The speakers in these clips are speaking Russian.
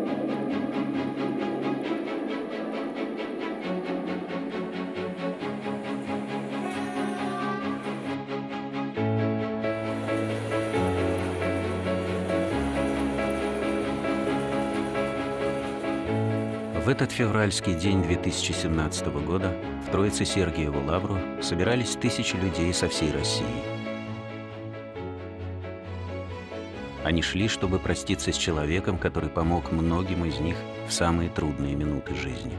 В этот февральский день 2017 года в Троице-Сергиеву лавру собирались тысячи людей со всей России. Они шли, чтобы проститься с человеком, который помог многим из них в самые трудные минуты жизни.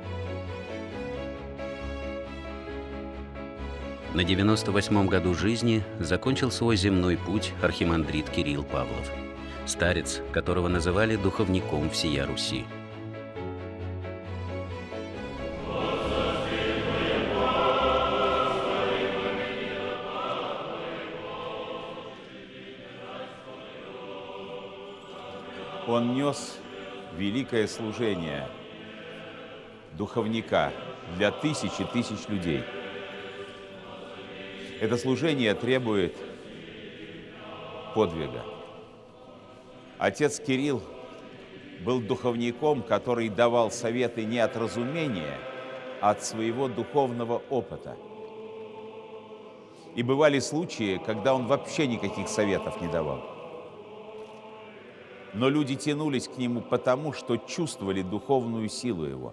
На 98-м году жизни закончил свой земной путь архимандрит Кирилл Павлов, старец, которого называли духовником всея Руси. Он нес великое служение духовника для тысяч и тысяч людей. Это служение требует подвига. Отец Кирилл был духовником, который давал советы не от разумения, а от своего духовного опыта. И бывали случаи, когда он вообще никаких советов не давал. Но люди тянулись к нему потому, что чувствовали духовную силу его.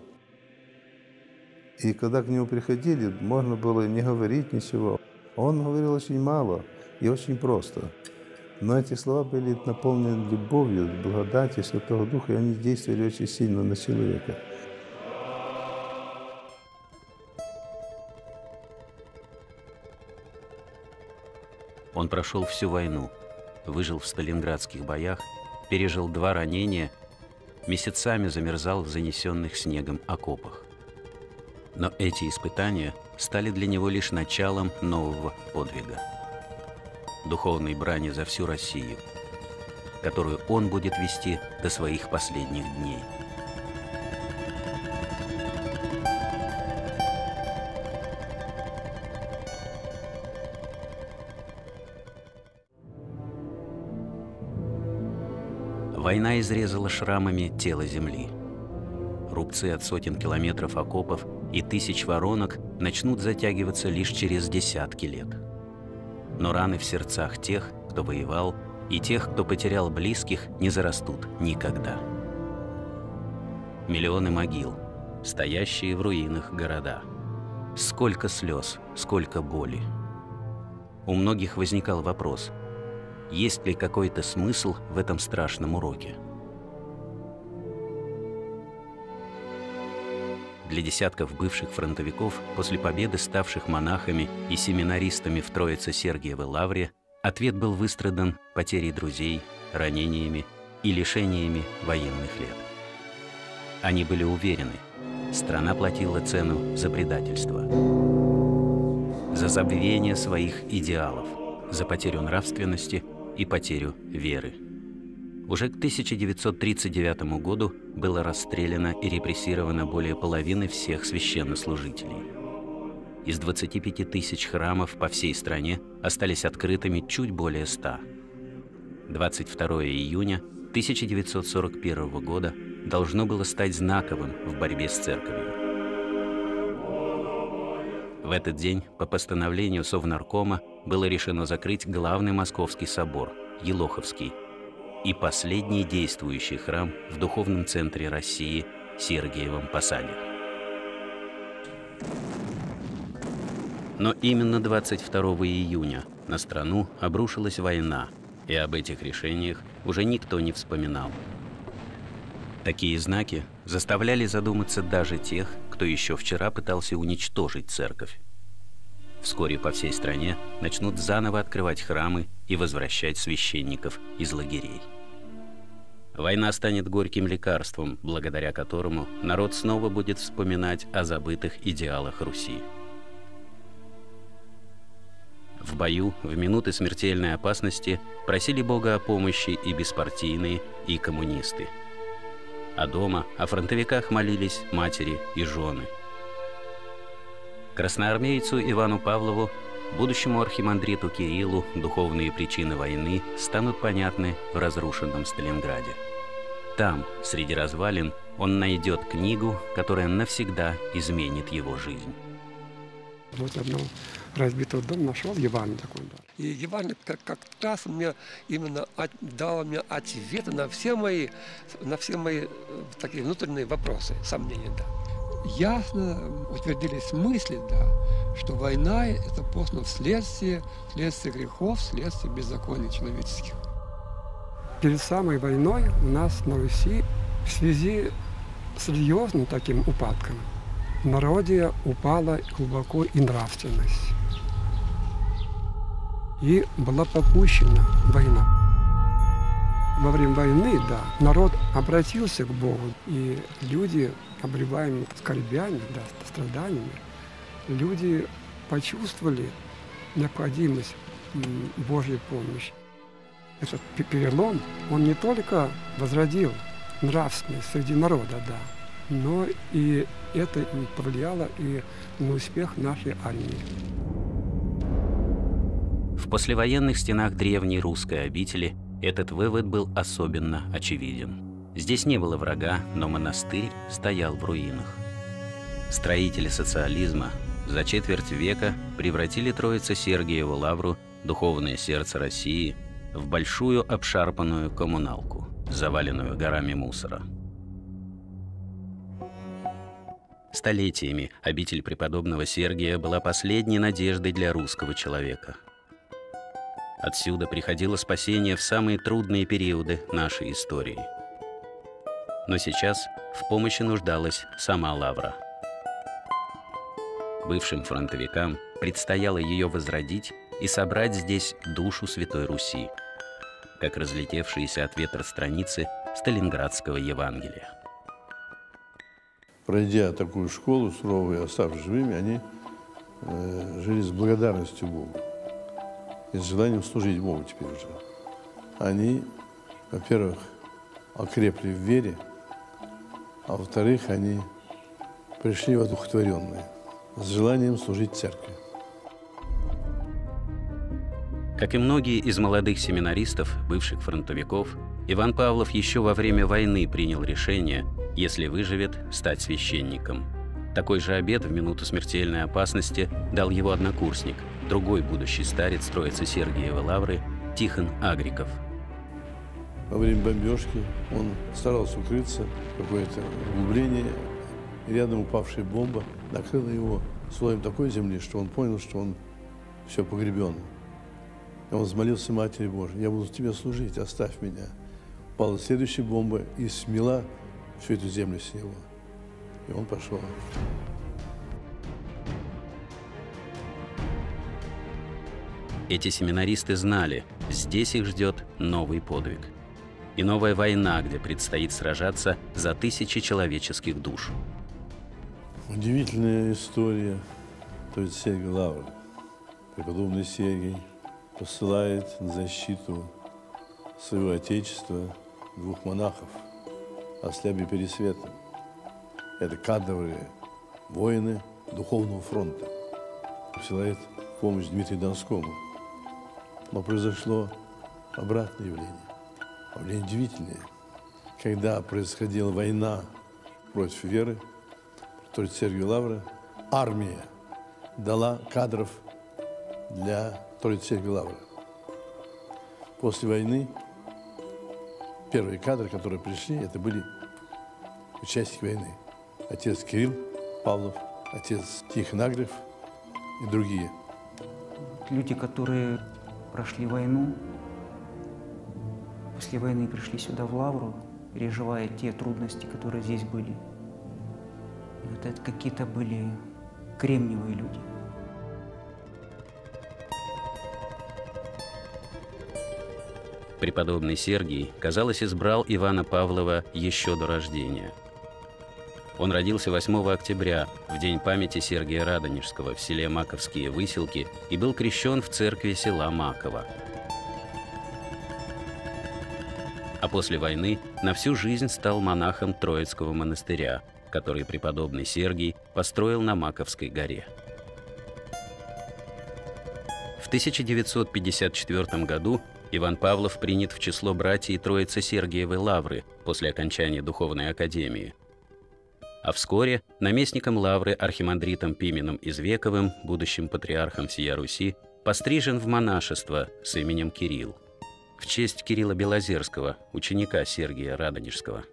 И когда к нему приходили, можно было не говорить ничего. Он говорил очень мало и очень просто. Но эти слова были наполнены любовью, благодатью Святого Духа, и они действовали очень сильно на человека. Он прошел всю войну, выжил в сталинградских боях, пережил 2 ранения, месяцами замерзал в занесенных снегом окопах. Но эти испытания стали для него лишь началом нового подвига. Духовной брани за всю Россию, которую он будет вести до своих последних дней. Война изрезала шрамами тело земли. Рубцы от сотен километров окопов и тысяч воронок начнут затягиваться лишь через десятки лет. Но раны в сердцах тех, кто воевал, и тех, кто потерял близких, не зарастут никогда. Миллионы могил, стоящие в руинах города. Сколько слез, сколько боли. У многих возникал вопрос: есть ли какой-то смысл в этом страшном уроке? Для десятков бывших фронтовиков, после победы ставших монахами и семинаристами в Троице-Сергиевой лавре, ответ был выстрадан потерей друзей, ранениями и лишениями военных лет. Они были уверены, страна платила цену за предательство, за забвение своих идеалов, за потерю нравственности и потерю веры. Уже к 1939 году было расстреляно и репрессировано более половины всех священнослужителей. Из 25 тысяч храмов по всей стране остались открытыми чуть более 100. 22 июня 1941 года должно было стать знаковым в борьбе с церковью. В этот день по постановлению Совнаркома было решено закрыть главный московский собор, Елоховский, и последний действующий храм в духовном центре России, Сергиевом Посаде. Но именно 22 июня на страну обрушилась война, и об этих решениях уже никто не вспоминал. Такие знаки заставляли задуматься даже тех, кто еще вчера пытался уничтожить церковь. Вскоре по всей стране начнут заново открывать храмы и возвращать священников из лагерей. Война станет горьким лекарством, благодаря которому народ снова будет вспоминать о забытых идеалах Руси. В бою, в минуты смертельной опасности, просили Бога о помощи и беспартийные, и коммунисты. А дома о фронтовиках молились матери и жены. Красноармейцу Ивану Павлову, будущему архимандриту Кириллу, духовные причины войны станут понятны в разрушенном Сталинграде. Там, среди развалин, он найдет книгу, которая навсегда изменит его жизнь. Вот одно разбитый дом нашел, Евангелие такой. Да. И Евангелие как раз мне именно дало мне ответы на все мои такие внутренние вопросы, сомнения. Да. Ясно утвердились мысли, да, что война – это просто следствие грехов, следствие беззаконий человеческих. Перед самой войной у нас на Руси в связи с серьезным таким упадком в народе упала глубоко и нравственность. И была попущена война. Во время войны, да, народ обратился к Богу, и люди, обреваемые скорбями, да, страданиями, люди почувствовали необходимость Божьей помощи. Этот перелом, он не только возродил нравственность среди народа, да, но и это повлияло и на успех нашей армии. В послевоенных стенах древней русской обители этот вывод был особенно очевиден. Здесь не было врага, но монастырь стоял в руинах. Строители социализма за четверть века превратили Троице-Сергиеву лавру, духовное сердце России, в большую обшарпанную коммуналку, заваленную горами мусора. Столетиями обитель преподобного Сергия была последней надеждой для русского человека. Отсюда приходило спасение в самые трудные периоды нашей истории. Но сейчас в помощи нуждалась сама лавра. Бывшим фронтовикам предстояло ее возродить и собрать здесь душу Святой Руси, как разлетевшиеся от ветра страницы Сталинградского Евангелия. Пройдя такую школу суровую и оставшись живыми, они жили с благодарностью Богу и с желанием служить Богу теперь уже. Они, во-первых, окрепли в вере, а во-вторых, они пришли воодухотворенные, с желанием служить церкви. Как и многие из молодых семинаристов, бывших фронтовиков, Иван Павлов еще во время войны принял решение, если выживет, стать священником. Такой же обет в минуту смертельной опасности дал его однокурсник, другой будущий старец Троице-Сергиевой лавры Тихон Агриков. Во время бомбежки он старался укрыться в какое-то углубление, и рядом упавшая бомба накрыла его слоем такой земли, что он понял, что он все погребен. И он взмолился Матери Божией: «Я буду тебе служить, оставь меня». Упала следующая бомба и смела всю эту землю с него. И он пошел. Эти семинаристы знали, здесь их ждет новый подвиг. И новая война, где предстоит сражаться за тысячи человеческих душ. Удивительная история Троице-Сергиевой лавры. Преподобный Сергий посылает на защиту своего отечества двух монахов, Ослябе и Пересвета. Это кадровые воины Духовного фронта. Посылает помощь Дмитрию Донскому. Но произошло обратное явление. Явление удивительное. Когда происходила война против веры, Троице-Сергиевой лавры, армия дала кадров для Троице-Сергиевой лавры. После войны первые кадры, которые пришли, это были участники войны. Отец Кирилл Павлов, отец Тихон Агриков и другие. Люди, которые прошли войну, после войны пришли сюда в лавру, переживая те трудности, которые здесь были. Вот это какие-то были кремниевые люди. Преподобный Сергий, казалось, избрал Ивана Павлова еще до рождения. Он родился 8 октября, в день памяти Сергия Радонежского в селе Маковские Выселки, и был крещен в церкви села Маково. А после войны на всю жизнь стал монахом Троицкого монастыря, который преподобный Сергий построил на Маковской горе. В 1954 году Иван Павлов принят в число братьев Троицы Сергиевой Лавры после окончания Духовной Академии. А вскоре наместником Лавры архимандритом Пименом Извековым, будущим патриархом всея Руси, пострижен в монашество с именем Кирилл, в честь Кирилла Белозерского, ученика Сергия Радонежского.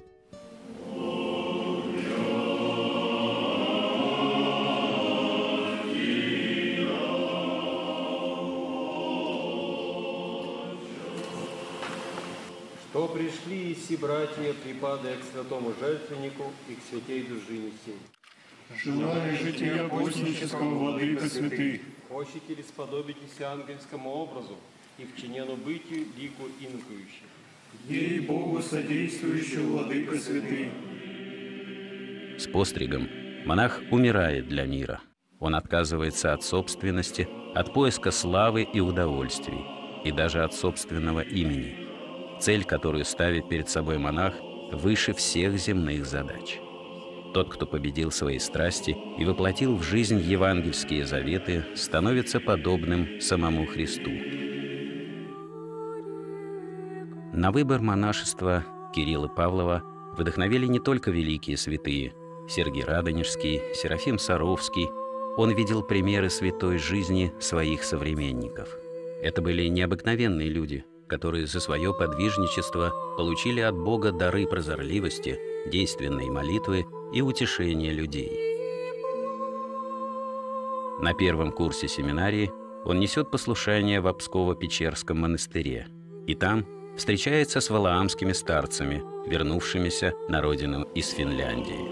Что пришли все братья, припадая к святому жертвеннику и к святей дружине сей. Желаю жития постнического, владыка святых. Хочете ли сподобитесь ангельскому образу и в чинену бытию лику инкующих? Ей Богу содействующий, владыка святых. С постригом монах умирает для мира. Он отказывается от собственности, от поиска славы и удовольствий, и даже от собственного имени. Цель, которую ставит перед собой монах, выше всех земных задач. Тот, кто победил свои страсти и воплотил в жизнь евангельские заветы, становится подобным самому Христу. На выбор монашества Кирилла Павлова вдохновили не только великие святые Сергий Радонежский, Серафим Саровский. Он видел примеры святой жизни своих современников. Это были необыкновенные люди, которые за свое подвижничество получили от Бога дары прозорливости, действенной молитвы и утешения людей. На первом курсе семинарии он несет послушание в Обсково-Печерском монастыре, и там встречается с валаамскими старцами, вернувшимися на родину из Финляндии.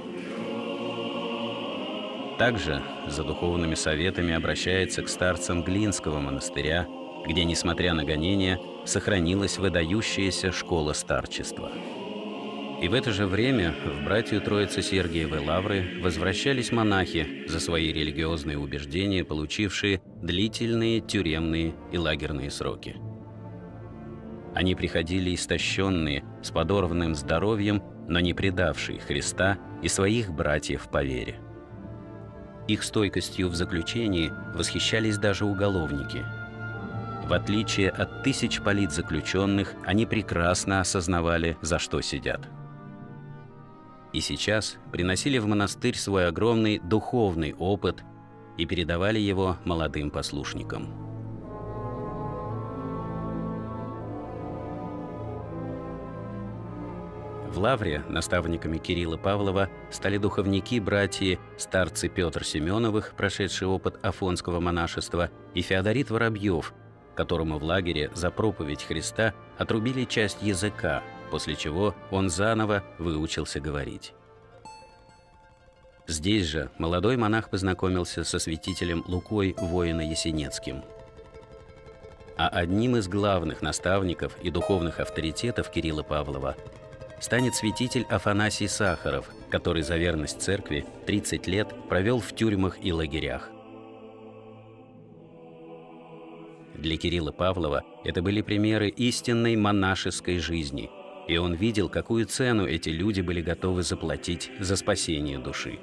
Также за духовными советами обращается к старцам Глинского монастыря, где, несмотря на гонения, сохранилась выдающаяся школа старчества. И в это же время в братью Троицы Сергиевой Лавры возвращались монахи, за свои религиозные убеждения получившие длительные тюремные и лагерные сроки. Они приходили истощенные, с подорванным здоровьем, но не предавшие Христа и своих братьев по вере. Их стойкостью в заключении восхищались даже уголовники. В отличие от тысяч политзаключенных, они прекрасно осознавали, за что сидят. И сейчас приносили в монастырь свой огромный духовный опыт и передавали его молодым послушникам. В Лавре наставниками Кирилла Павлова стали духовники-братья старцы Петр Семеновых, прошедший опыт афонского монашества, и Феодорит Воробьев, которому в лагере за проповедь Христа отрубили часть языка, после чего он заново выучился говорить. Здесь же молодой монах познакомился со святителем Лукой Воино-Ясенецким. А одним из главных наставников и духовных авторитетов Кирилла Павлова станет святитель Афанасий Сахаров, который за верность церкви 30 лет провел в тюрьмах и лагерях. Для Кирилла Павлова это были примеры истинной монашеской жизни, и он видел, какую цену эти люди были готовы заплатить за спасение души.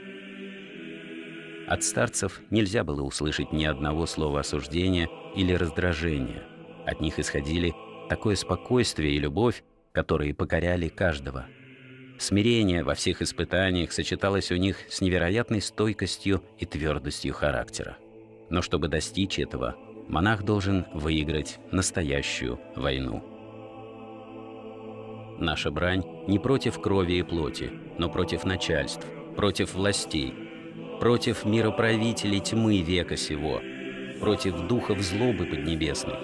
От старцев нельзя было услышать ни одного слова осуждения или раздражения. От них исходили такое спокойствие и любовь, которые покоряли каждого. Смирение во всех испытаниях сочеталось у них с невероятной стойкостью и твердостью характера. Но чтобы достичь этого, монах должен выиграть настоящую войну. Наша брань не против крови и плоти, но против начальств, против властей, против мироправителей тьмы века сего, против духов злобы поднебесной.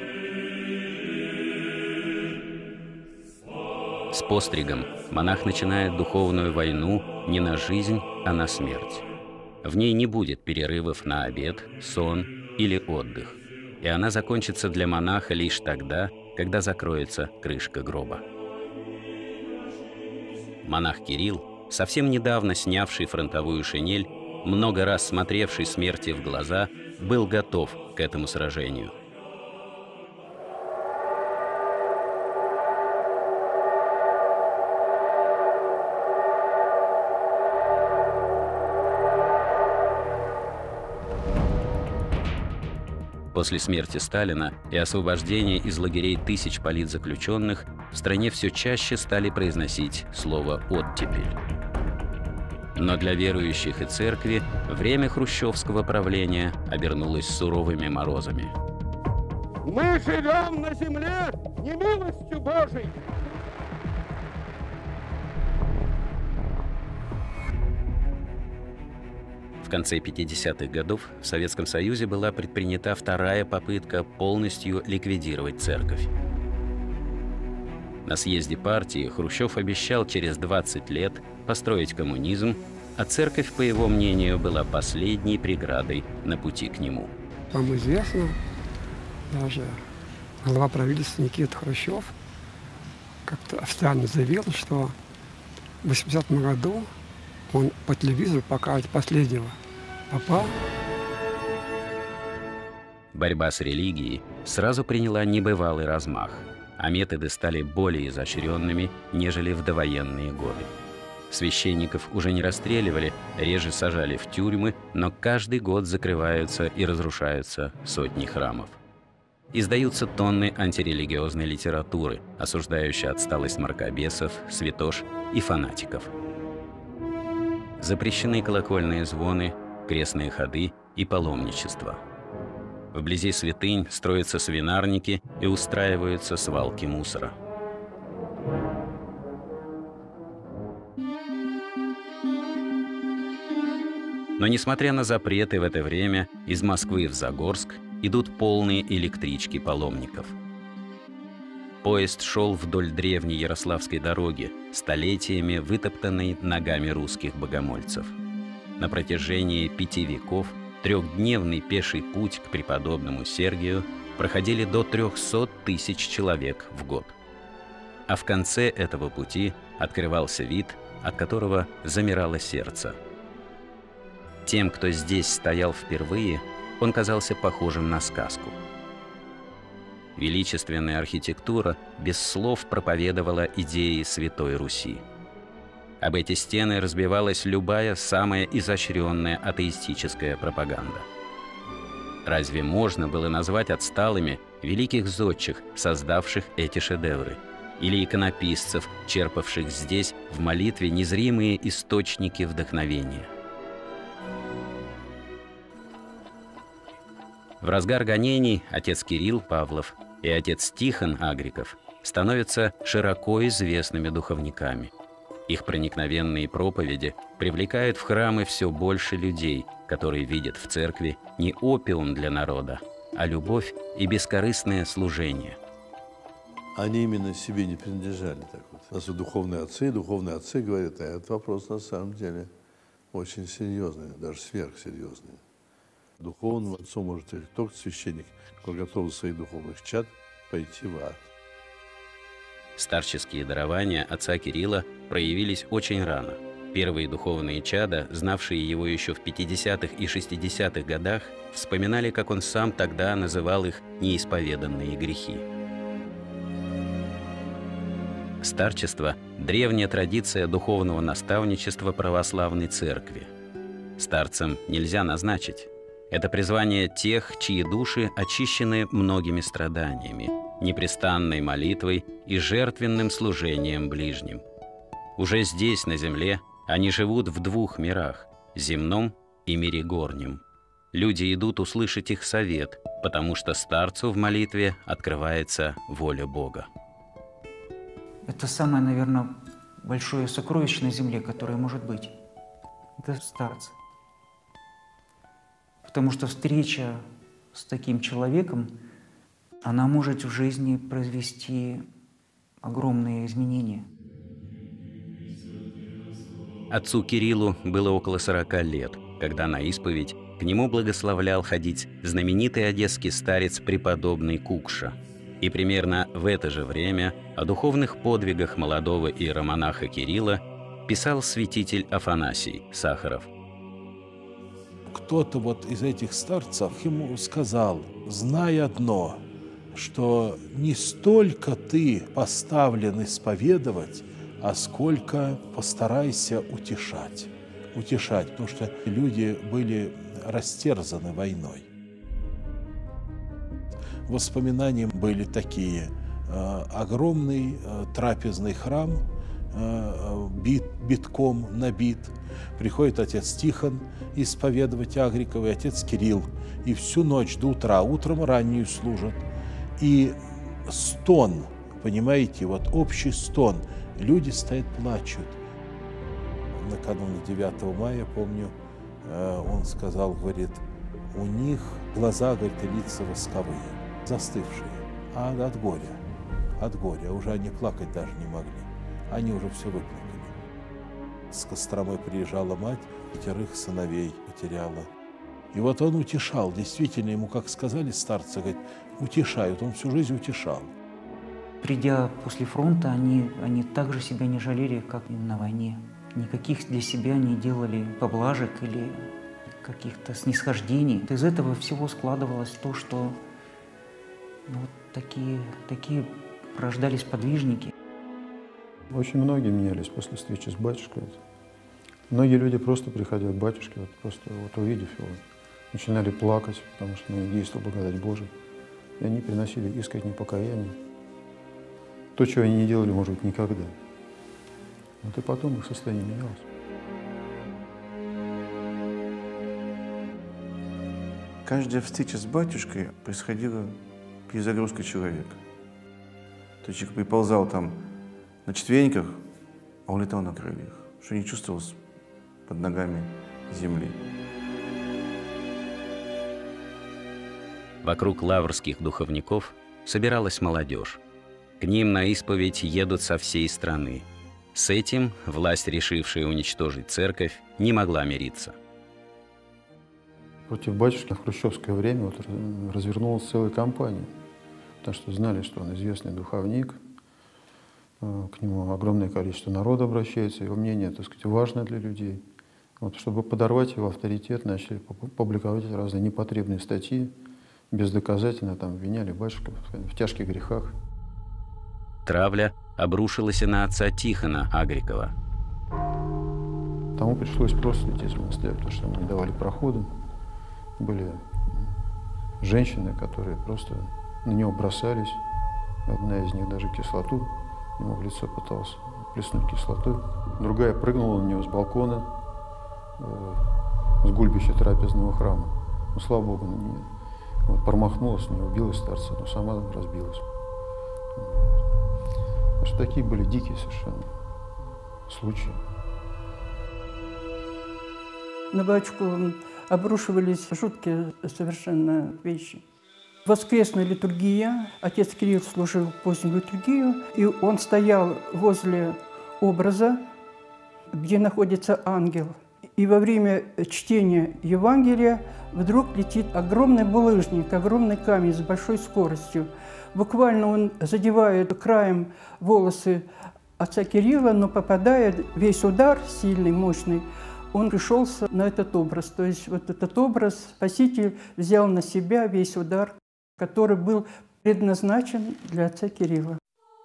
С постригом монах начинает духовную войну не на жизнь, а на смерть. В ней не будет перерывов на обед, сон или отдых, и она закончится для монаха лишь тогда, когда закроется крышка гроба. Монах Кирилл, совсем недавно снявший фронтовую шинель, много раз смотревший смерти в глаза, был готов к этому сражению. После смерти Сталина и освобождения из лагерей тысяч политзаключенных в стране все чаще стали произносить слово «оттепель». Но для верующих и церкви время хрущевского правления обернулось суровыми морозами. Мы живем на земле немилостью Божией. В конце 50-х годов в Советском Союзе была предпринята вторая попытка полностью ликвидировать церковь. На съезде партии Хрущев обещал через 20 лет построить коммунизм, а церковь, по его мнению, была последней преградой на пути к нему. Вам известно, даже глава правительства Никита Хрущев как-то официально заявил, что в 80-м году он по телевизору покажет последнего папа. Борьба с религией сразу приняла небывалый размах, а методы стали более изощренными, нежели в довоенные годы. Священников уже не расстреливали, реже сажали в тюрьмы, но каждый год закрываются и разрушаются сотни храмов. Издаются тонны антирелигиозной литературы, осуждающей отсталость мракобесов, святош и фанатиков. Запрещены колокольные звоны, крестные ходы и паломничество. Вблизи святынь строятся свинарники и устраиваются свалки мусора. Но несмотря на запреты в это время, из Москвы в Загорск идут полные электрички паломников. Поезд шел вдоль древней Ярославской дороги, столетиями вытоптанной ногами русских богомольцев. На протяжении 5 веков трехдневный пеший путь к преподобному Сергию проходили до 300 тысяч человек в год. А в конце этого пути открывался вид, от которого замирало сердце. Тем, кто здесь стоял впервые, он казался похожим на сказку. Величественная архитектура без слов проповедовала идеи Святой Руси. Об эти стены разбивалась любая самая изощренная атеистическая пропаганда. Разве можно было назвать отсталыми великих зодчих, создавших эти шедевры, или иконописцев, черпавших здесь в молитве незримые источники вдохновения? В разгар гонений отец Кирилл Павлов и отец Тихон Агриков становятся широко известными духовниками. Их проникновенные проповеди привлекают в храмы все больше людей, которые видят в церкви не опиум для народа, а любовь и бескорыстное служение. Они именно себе не принадлежали. Так вот. У нас духовные отцы говорят, а этот вопрос на самом деле очень серьезный, даже сверхсерьезный. Духовным отцом может быть только священник, который готов за своих духовных чад пойти в ад. Старческие дарования отца Кирилла проявились очень рано. Первые духовные чада, знавшие его еще в 50-х и 60-х годах, вспоминали, как он сам тогда называл их неисповеданные грехи. Старчество – древняя традиция духовного наставничества православной церкви. Старцам нельзя назначить. Это призвание тех, чьи души очищены многими страданиями, непрестанной молитвой и жертвенным служением ближним. Уже здесь, на земле, они живут в 2 мирах – земном и мире горнем. Люди идут услышать их совет, потому что старцу в молитве открывается воля Бога. Это самое, наверное, большое сокровище на земле, которое может быть. Это старцы. Потому что встреча с таким человеком, она может в жизни произвести огромные изменения. Отцу Кириллу было около 40 лет, когда на исповедь к нему благословлял ходить знаменитый одесский старец преподобный Кукша. И примерно в это же время о духовных подвигах молодого иеромонаха Кирилла писал святитель Афанасий Сахаров. Кто-то вот из этих старцев ему сказал: знай одно, что не столько ты поставлен исповедовать, а сколько постарайся утешать. Утешать, потому что люди были растерзаны войной. воспоминания были такие. Огромный трапезный храм, битком набит. Приходит отец Тихон исповедовать Агрикова и отец Кирилл. И всю ночь до утра, утром раннюю служат. И стон, понимаете, вот общий стон. Люди стоят, плачут. Накануне 9 мая, помню, он сказал, говорит, у них глаза, говорит, и лица восковые, застывшие, от горя, уже они плакать даже не могли, они уже все выплакали. С Костромы приезжала мать, 5 сыновей потеряла. И вот он утешал, действительно, ему, как сказали старцы, говорит, утешают, он всю жизнь утешал. Придя после фронта, они также себя не жалели, как и на войне. Никаких для себя не делали поблажек или каких-то снисхождений. Из этого всего складывалось то, что вот такие рождались подвижники. Очень многие менялись после встречи с батюшкой. Многие люди просто, приходя к батюшке, просто увидев его, начинали плакать, потому что действовала благодать Божия. И они приносили искреннее покаяние. То, чего они не делали, может быть, никогда. Вот и потом их состояние менялось. Каждая встреча с батюшкой происходила перезагрузка человека. То есть человек приползал там на четвереньках, а он летал на крыльях, что не чувствовалось под ногами земли. Вокруг лаврских духовников собиралась молодежь. К ним на исповедь едут со всей страны. С этим власть, решившая уничтожить церковь, не могла мириться. Против батюшки в хрущевское время развернулась целая кампания, потому что знали, что он известный духовник, к нему огромное количество народа обращается, его мнение, так сказать, важно для людей. Вот, чтобы подорвать его авторитет, начали публиковать разные непотребные статьи, бездоказательно там обвиняли батюшку в тяжких грехах. Травля обрушилась и на отца Тихона Агрикова. Тому пришлось просто уйти из монастыря, потому что ему не давали прохода. Были женщины, которые просто на него бросались. Одна из них даже кислоту ему в лицо пыталась плеснуть кислотой. Другая прыгнула на него с балкона, с гульбища трапезного храма. Ну, слава Богу, на нее. Вот, промахнулась, не убилась старца, но сама разбилась. Потому что такие были дикие совершенно случаи. На батюшку обрушивались жуткие совершенно вещи. Воскресная литургия, отец Кирилл служил позднюю литургию, и он стоял возле образа, где находится ангел. И во время чтения Евангелия вдруг летит огромный булыжник, огромный камень с большой скоростью. Буквально он задевает краем волосы отца Кирилла, но попадает весь удар, сильный, мощный, он пришелся на этот образ. То есть вот этот образ Спаситель взял на себя весь удар, который был предназначен для отца Кирилла.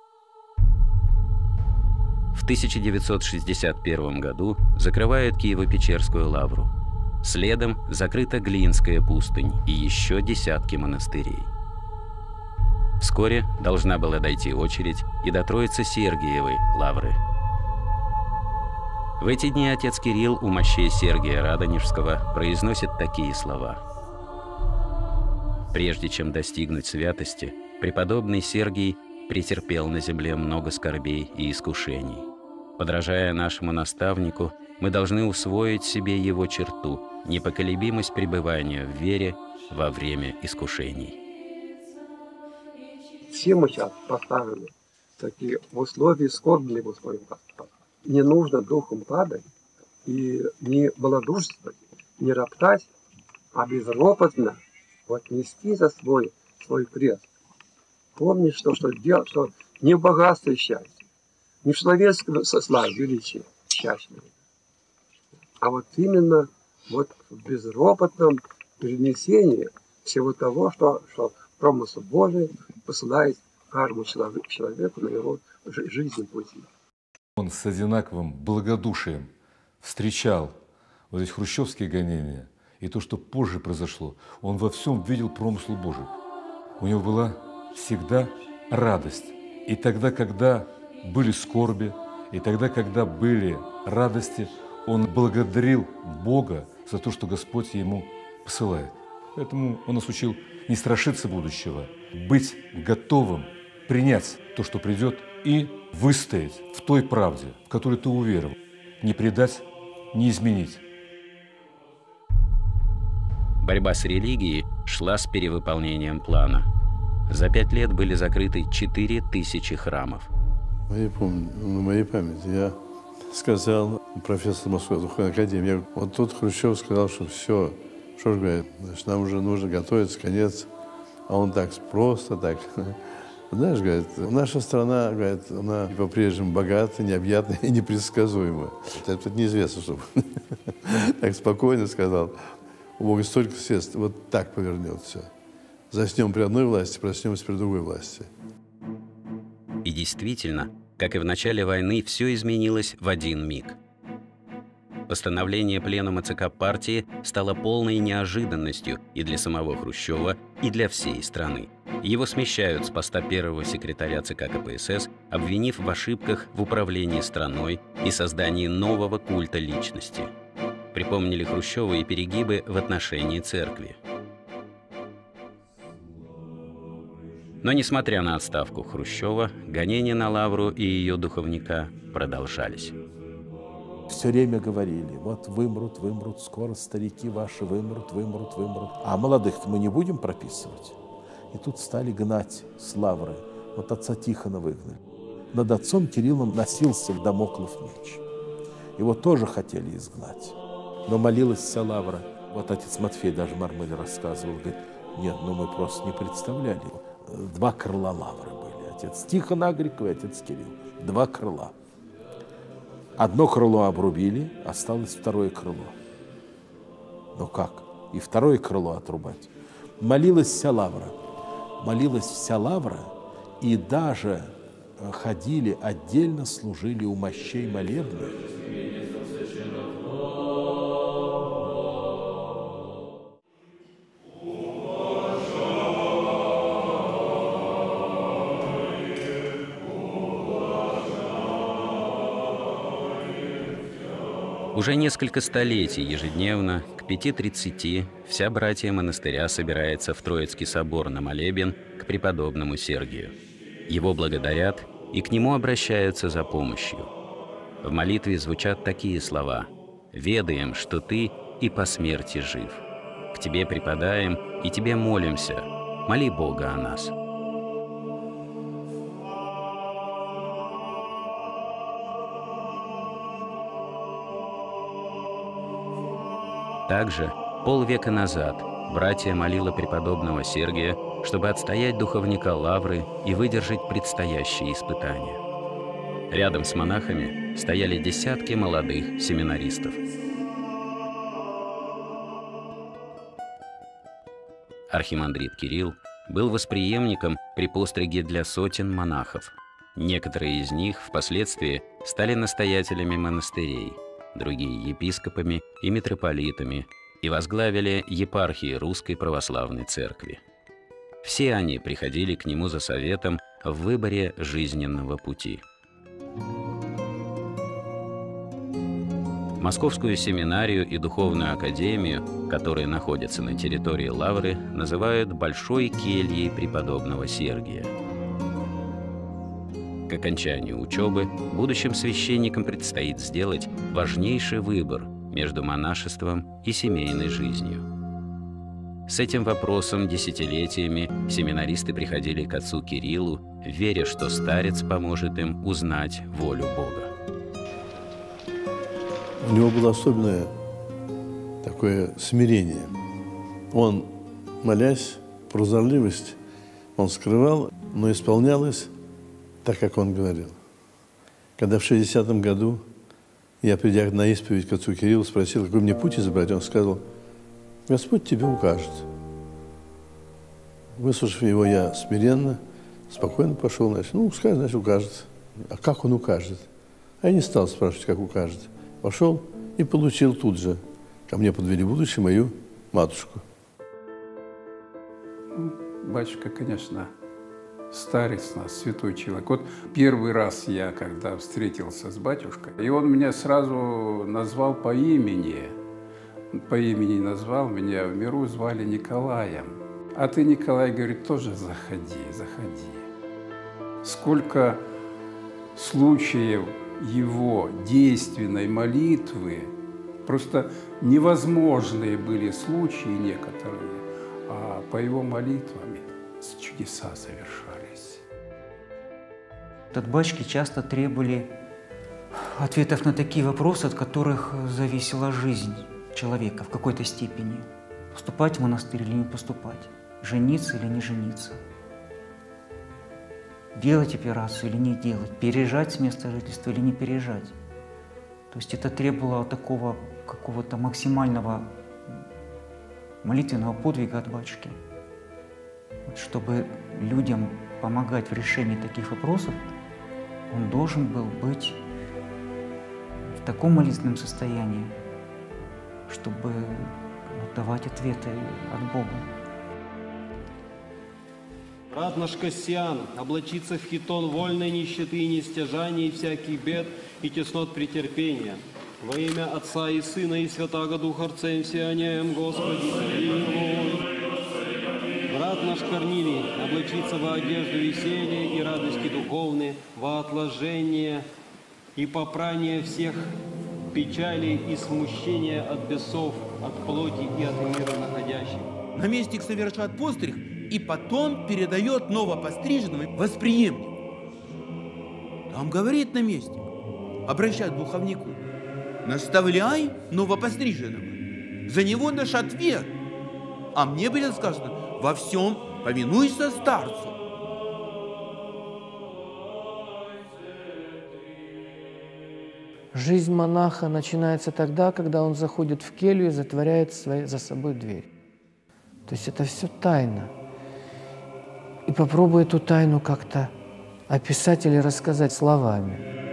В 1961 году закрывают Киево-Печерскую лавру. Следом закрыта Глинская пустынь и еще десятки монастырей. Вскоре должна была дойти очередь и до Троице-Сергиевой лавры. В эти дни отец Кирилл у мощей Сергия Радонежского произносит такие слова. Прежде чем достигнуть святости, преподобный Сергий претерпел на земле много скорбей и искушений. Подражая нашему наставнику, мы должны усвоить себе его черту – непоколебимость пребывания в вере во время искушений. Все мы сейчас поставлены такие в условия скорбные, в условиях Господа. Не нужно духом падать и не малодушествовать, не роптать, а безропотно вот нести за свой крест. Помни, что не в богатстве счастье, не в человеческом славе, величии счастье, а вот именно вот в безропотном перенесении всего того, что промысл Божий посылает каждому человеку на его жизненном пути. Он с одинаковым благодушием встречал вот эти хрущевские гонения и то, что позже произошло. Он во всем видел промысл Божий. у него была всегда радость. И тогда, когда были скорби, и тогда, когда были радости, он благодарил Бога за то, что Господь ему посылает. Поэтому он нас учил не страшиться будущего, быть готовым принять то, что придет, и выстоять в той правде, в которой ты уверовал, не предать, не изменить. Борьба с религией шла с перевыполнением плана. За 5 лет были закрыты 4000 храмов. Я помню, на моей памяти я сказал профессору Московской духовной академии, вот тут Хрущев сказал, что все, что же говорит, значит, нам уже нужно готовиться, конец. А он так просто, так, знаешь, говорит, наша страна, говорит, она по-прежнему богата, необъятна и непредсказуема. Это неизвестно, чтобы так спокойно сказал. У Бога столько средств, вот так повернется. Заснем при одной власти, проснемся при другой власти. И действительно, как и в начале войны, все изменилось в один миг. Постановление пленума ЦК партии стало полной неожиданностью и для самого Хрущева, и для всей страны. Его смещают с поста первого секретаря ЦК КПСС, обвинив в ошибках в управлении страной и создании нового культа личности. Припомнили Хрущеву и перегибы в отношении церкви. Но, несмотря на отставку Хрущева, гонения на Лавру и ее духовника продолжались. Все время говорили, вот вымрут, вымрут, скоро старики ваши вымрут, вымрут, вымрут. А молодых-то мы не будем прописывать. И тут стали гнать с Лавры. Вот отца Тихона выгнали. Над отцом Кириллом носился Дамоклов меч. Его тоже хотели изгнать. Но молилась вся Лавра. Вот отец Матфей даже Мармель рассказывал, говорит, нет, ну мы просто не представляли. 2 крыла Лавры были. Отец Тихон Агриков и отец Кирилл. 2 крыла. Одно крыло обрубили, осталось 2 крыло. Ну как? И 2 крыло отрубать. Молилась вся Лавра. Молилась вся Лавра, и даже ходили отдельно, служили у мощей молебны. Уже несколько столетий ежедневно к 5:30 вся братья монастыря собирается в Троицкий собор на молебен к преподобному Сергию. Его благодарят и к нему обращаются за помощью. В молитве звучат такие слова: «Ведаем, что ты и по смерти жив. К тебе припадаем и тебе молимся. Моли Бога о нас». Также полвека назад братья молила преподобного Сергия, чтобы отстоять духовника Лавры и выдержать предстоящие испытания. Рядом с монахами стояли десятки молодых семинаристов. Архимандрит Кирилл был восприемником при постриге для сотен монахов. Некоторые из них впоследствии стали настоятелями монастырей, другие – епископами и митрополитами, и возглавили епархии Русской Православной Церкви. Все они приходили к нему за советом в выборе жизненного пути. Московскую семинарию и духовную академию, которые находятся на территории Лавры, называют Большой кельей преподобного Сергия. К окончанию учебы будущим священникам предстоит сделать важнейший выбор между монашеством и семейной жизнью. С этим вопросом десятилетиями семинаристы приходили к отцу Кириллу, веря, что старец поможет им узнать волю Бога. У него было особенное такое смирение. Он, молясь, прозорливость он скрывал, но исполнялось так, как он говорил. Когда в 60-м году я, придя на исповедь к отцу Кириллу, спросил, какой мне путь избрать, он сказал: Господь тебе укажет. Выслушав его, я смиренно, спокойно пошел, значит, значит, укажет. А как он укажет? А я не стал спрашивать, как укажет. Пошел и получил тут же. Ко мне подвели будущую мою матушку. Батюшка, конечно, старец у нас, святой человек. Вот первый раз я, когда встретился с батюшкой, и он меня сразу назвал по имени. По имени назвал, меня в миру звали Николаем. А ты, Николай, говорит, тоже заходи, заходи. Сколько случаев его действенной молитвы, просто невозможные были случаи некоторые, а по его молитвам чудеса совершались. От батюшки часто требовали ответов на такие вопросы, от которых зависела жизнь человека в какой-то степени. Поступать в монастырь или не поступать, жениться или не жениться, делать операцию или не делать, переезжать с места жительства или не переезжать. То есть это требовало такого какого-то максимального молитвенного подвига от батюшки. Вот, чтобы людям помогать в решении таких вопросов, он должен был быть в таком молитвенном состоянии, чтобы давать ответы от Бога. Брат наш Кассиан облачится в хитон вольной нищеты и нестяжания и всяких бед и теснот претерпения. Во имя Отца и Сына и Святаго Духа Рцем сиянем, Господи, помилуй. Брат наш Корнилий облачится во одежду веселья и радости духовные, во отложение и попрание всех печали и смущения от бесов, от плоти и от мира находящих. Наместник совершает постриг и потом передает новопостриженному восприемнику. Там говорит наместник, обращаясь к духовнику: наставляй новопостриженного, за него наш ответ. А мне будет сказано: во всем повинуйся старцу. Жизнь монаха начинается тогда, когда он заходит в келью и затворяет за собой дверь. То есть это все тайна. И попробуй эту тайну как-то описать или рассказать словами.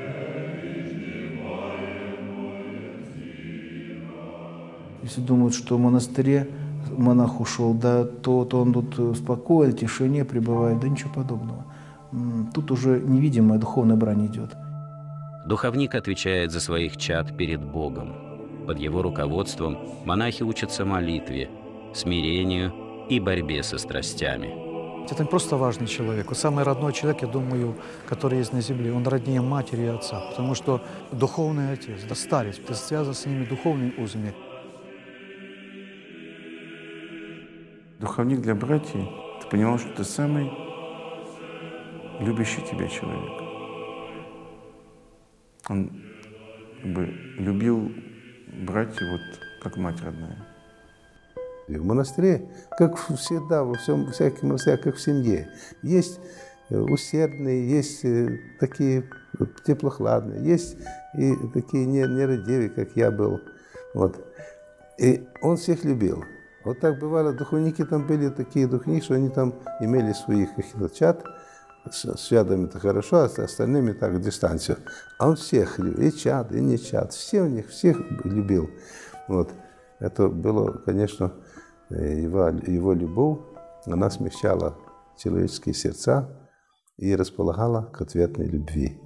Если думают, что в монастыре монах ушел, да, то он тут в покое, в тишине пребывает, да ничего подобного. Тут уже невидимая духовная брань идет. Духовник отвечает за своих чад перед Богом. Под его руководством монахи учатся молитве, смирению и борьбе со страстями. Это не просто важный человек. Вот самый родной человек, я думаю, который есть на земле, он роднее матери и отца, потому что духовный отец, да, старец, ты связан с ними духовными узами. Духовник для братьев, ты понимал, что ты самый любящий тебя человек. Он как бы любил братьев вот как мать родная. В монастыре, как всегда, во всем, всяким монастырях, как в семье, есть усердные, есть такие теплохладные, есть и такие нерадивые, как я был. Вот. И он всех любил. Вот так бывало, духовники там были такие духовники, что они там имели своих каких-то чад, с чадами-то хорошо, а с остальными так дистанцию. А он всех любил, и чад, и не чад, все у них, всех любил. Вот. Это было, конечно, его любовь, она смягчала человеческие сердца и располагала к ответной любви.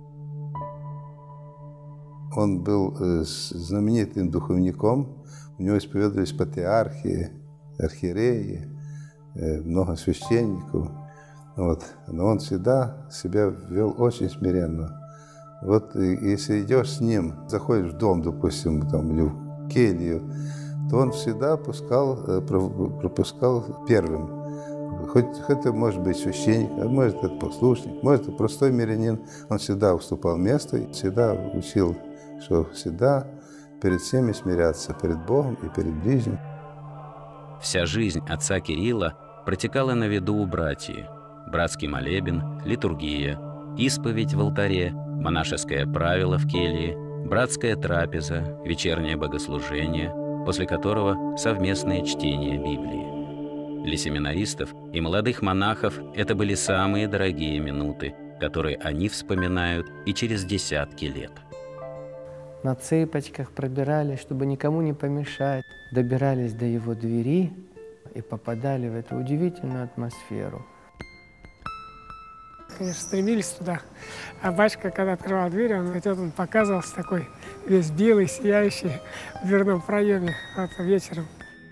Он был знаменитым духовником, у него исповедовались патриархи, архиереи, много священников. Вот. Но он всегда себя вел очень смиренно. Вот если идешь с ним, заходишь в дом, допустим, там, или в келью, то он всегда пропускал первым. Хоть это может быть священник, а может это послушник, может это простой мирянин. Он всегда уступал место и всегда учил, что всегда перед всеми смиряться, перед Богом и перед ближним. Вся жизнь отца Кирилла протекала на виду у братьев. Братский молебен, литургия, исповедь в алтаре, монашеское правило в келье, братская трапеза, вечернее богослужение, после которого совместное чтение Библии. Для семинаристов и молодых монахов это были самые дорогие минуты, которые они вспоминают и через десятки лет. На цыпочках пробирались, чтобы никому не помешать, добирались до его двери, и попадали в эту удивительную атмосферу. Конечно, стремились туда. А батюшка, когда открывал дверь, он показывался такой весь белый, сияющий в дверном проеме вечером.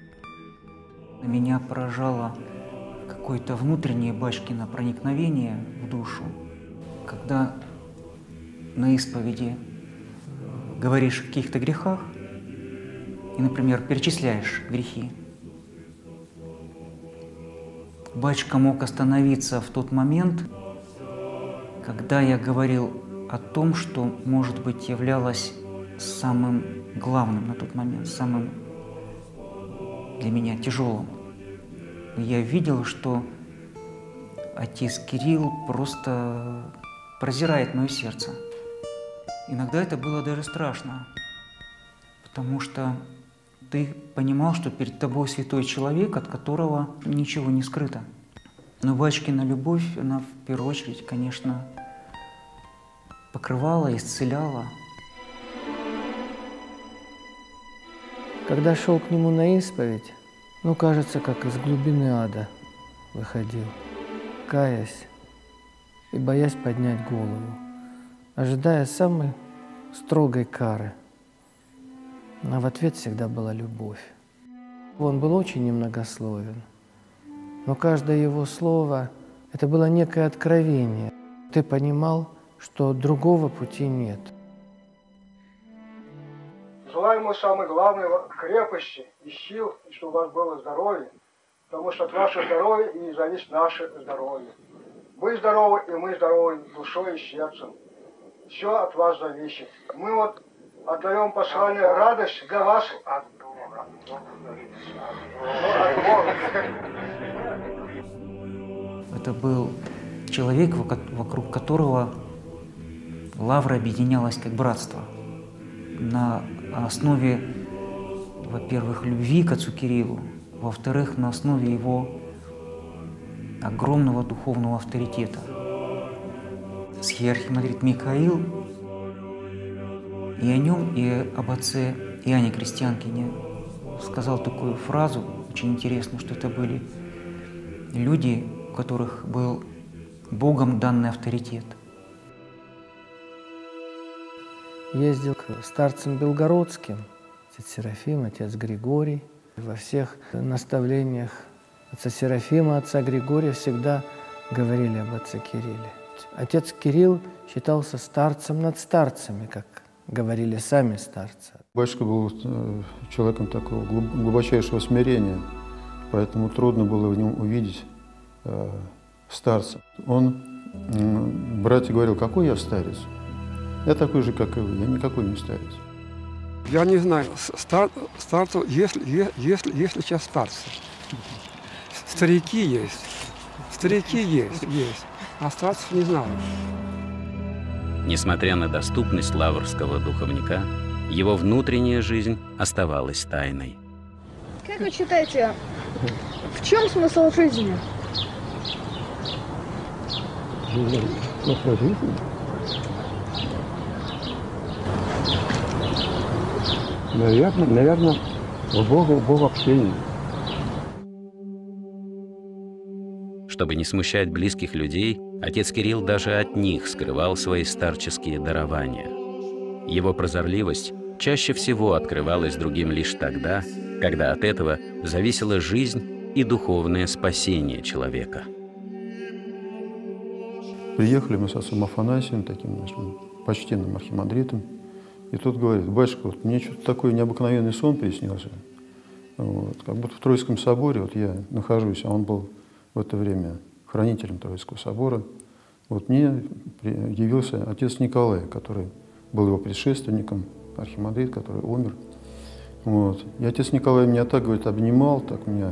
Меня поражало какое-то внутреннее батюшкино проникновение в душу, когда на исповеди говоришь о каких-то грехах и, например, перечисляешь грехи. Батюшка мог остановиться в тот момент, когда я говорил о том, что, может быть, являлось самым главным на тот момент, самым для меня тяжелым. И я видел, что отец Кирилл просто прозирает мое сердце. Иногда это было даже страшно, потому что ты понимал, что перед тобой святой человек, от которого ничего не скрыто. Но батюшкина любовь, она в первую очередь, конечно, покрывала, исцеляла. Когда шел к нему на исповедь, кажется, как из глубины ада выходил, каясь и боясь поднять голову, ожидая самой строгой кары. А в ответ всегда была любовь. Он был очень немногословен, но каждое его слово – это было некое откровение. Ты понимал, что другого пути нет. Желаю ему самой главной крепости и сил, и чтобы у вас было здоровье, потому что от вашего здоровья и зависит наше здоровье. Вы здоровы, и мы здоровы душой и сердцем. Все от вас зависит. Мы отдаем послание радость для вас. Это был человек, вокруг которого лавра объединялась как братство. На основе, во-первых, любви к отцу Кириллу, во-вторых, на основе его огромного духовного авторитета. Архимандрит Михаил и о нем, и об отце Иоанне Крестьянкине сказал такую фразу, очень интересную, что это были люди, у которых был Богом данный авторитет. Ездил к старцам белгородским, отец Серафим, отец Григорий. Во всех наставлениях отца Серафима, отца Григория всегда говорили об отце Кирилле. Отец Кирилл считался старцем над старцами, как говорили сами старцы. Батюшка был человеком такого глубочайшего смирения, поэтому трудно было в нем увидеть старца. Он, братья, говорил: какой я старец? Я такой же, как и вы, я никакой не старец. Я не знаю, старцу, если сейчас старцы. Старики есть, а старцев не знаю. Несмотря на доступность лаврского духовника, его внутренняя жизнь оставалась тайной. Как вы считаете, в чем смысл жизни? Смысл жизни? Наверное, в Богообщении. Чтобы не смущать близких людей, отец Кирилл даже от них скрывал свои старческие дарования. Его прозорливость чаще всего открывалась другим лишь тогда, когда от этого зависела жизнь и духовное спасение человека. Приехали мы с отцом Афанасием, таким нашим почтенным архимандритом, и тут говорит: батюшка, мне что-то такой необыкновенный сон приснился. Как будто в Троицком соборе я нахожусь, а он был в это время хранителем Троицкого собора. Мне явился отец Николай, который был его предшественником, архимандрит, который умер. И отец Николай меня так, говорит, обнимал, так меня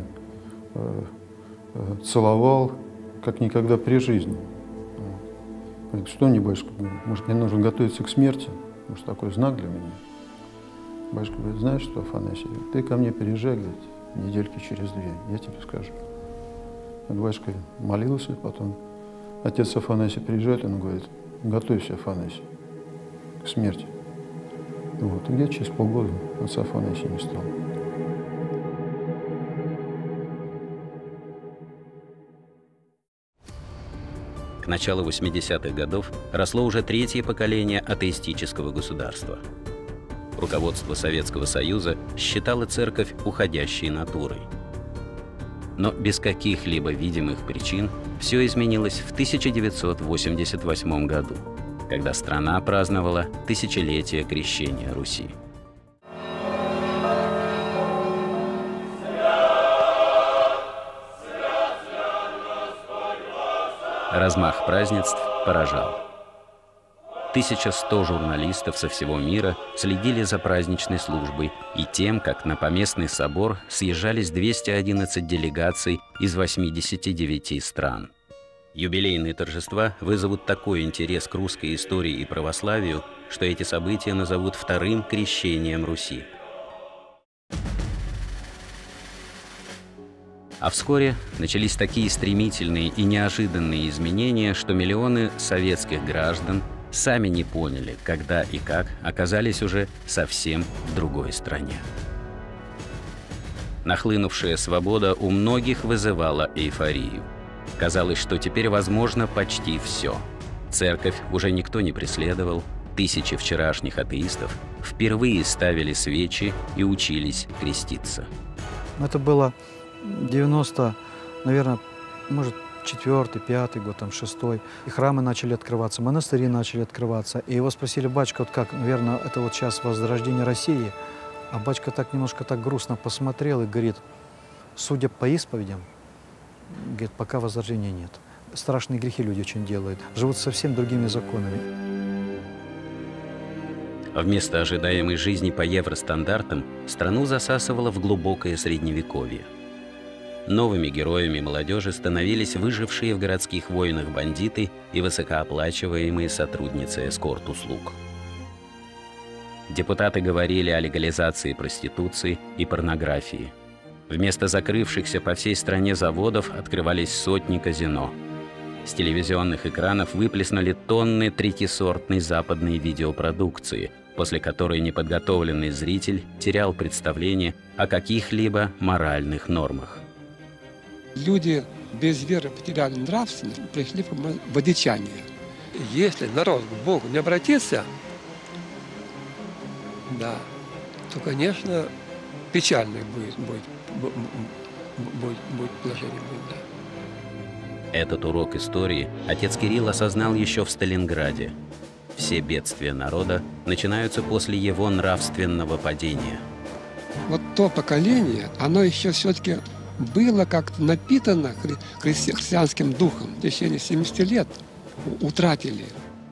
целовал, как никогда при жизни. Говорит: что мне, батюшка, может, мне нужно готовиться к смерти? Может, такой знак для меня? Батюшка говорит: знаешь что, Афанасий, ты ко мне приезжай, говорит, недельки через 2, я тебе скажу. Батюшка молился, потом отец Афанасий приезжает, он говорит: готовься, Афанасий, к смерти. И где-то через полгода отца Афанасия не стало. К началу 80-х годов росло уже третье поколение атеистического государства. Руководство Советского Союза считало церковь уходящей натурой. Но без каких-либо видимых причин все изменилось в 1988 году, когда страна праздновала тысячелетие крещения Руси. Размах празднеств поражал. 1100 журналистов со всего мира следили за праздничной службой и тем, как на поместный собор съезжались 211 делегаций из 89 стран. Юбилейные торжества вызовут такой интерес к русской истории и православию, что эти события назовут вторым крещением Руси. А вскоре начались такие стремительные и неожиданные изменения, что миллионы советских граждан сами не поняли, когда и как оказались уже совсем в другой стране. Нахлынувшая свобода у многих вызывала эйфорию. Казалось, что теперь возможно почти все. Церковь уже никто не преследовал, тысячи вчерашних атеистов впервые ставили свечи и учились креститься. Это было 90, наверное, может, 4-й, 5-й год, там, 6-й. И храмы начали открываться, монастыри начали открываться. И его спросили: батюшка, вот как, наверное, это вот сейчас возрождение России. А батюшка так немножко так грустно посмотрел и говорит: судя по исповедям, говорит, пока возрождения нет. Страшные грехи люди очень делают, живут совсем другими законами. Вместо ожидаемой жизни по евростандартам страну засасывало в глубокое средневековье. Новыми героями молодежи становились выжившие в городских войнах бандиты и высокооплачиваемые сотрудницы эскорт-услуг. Депутаты говорили о легализации проституции и порнографии. Вместо закрывшихся по всей стране заводов открывались сотни казино. С телевизионных экранов выплеснули тонны третьесортной западной видеопродукции, после которой неподготовленный зритель терял представление о каких-либо моральных нормах. Люди без веры потеряли нравственность, пришли в одичание. Если народ к Богу не обратится, да, то, конечно, печальное будет положение. Да. Этот урок истории отец Кирилл осознал еще в Сталинграде. Все бедствия народа начинаются после его нравственного падения. Вот то поколение, оно еще все-таки было как-то напитано христианским духом. В течение 70 лет утратили.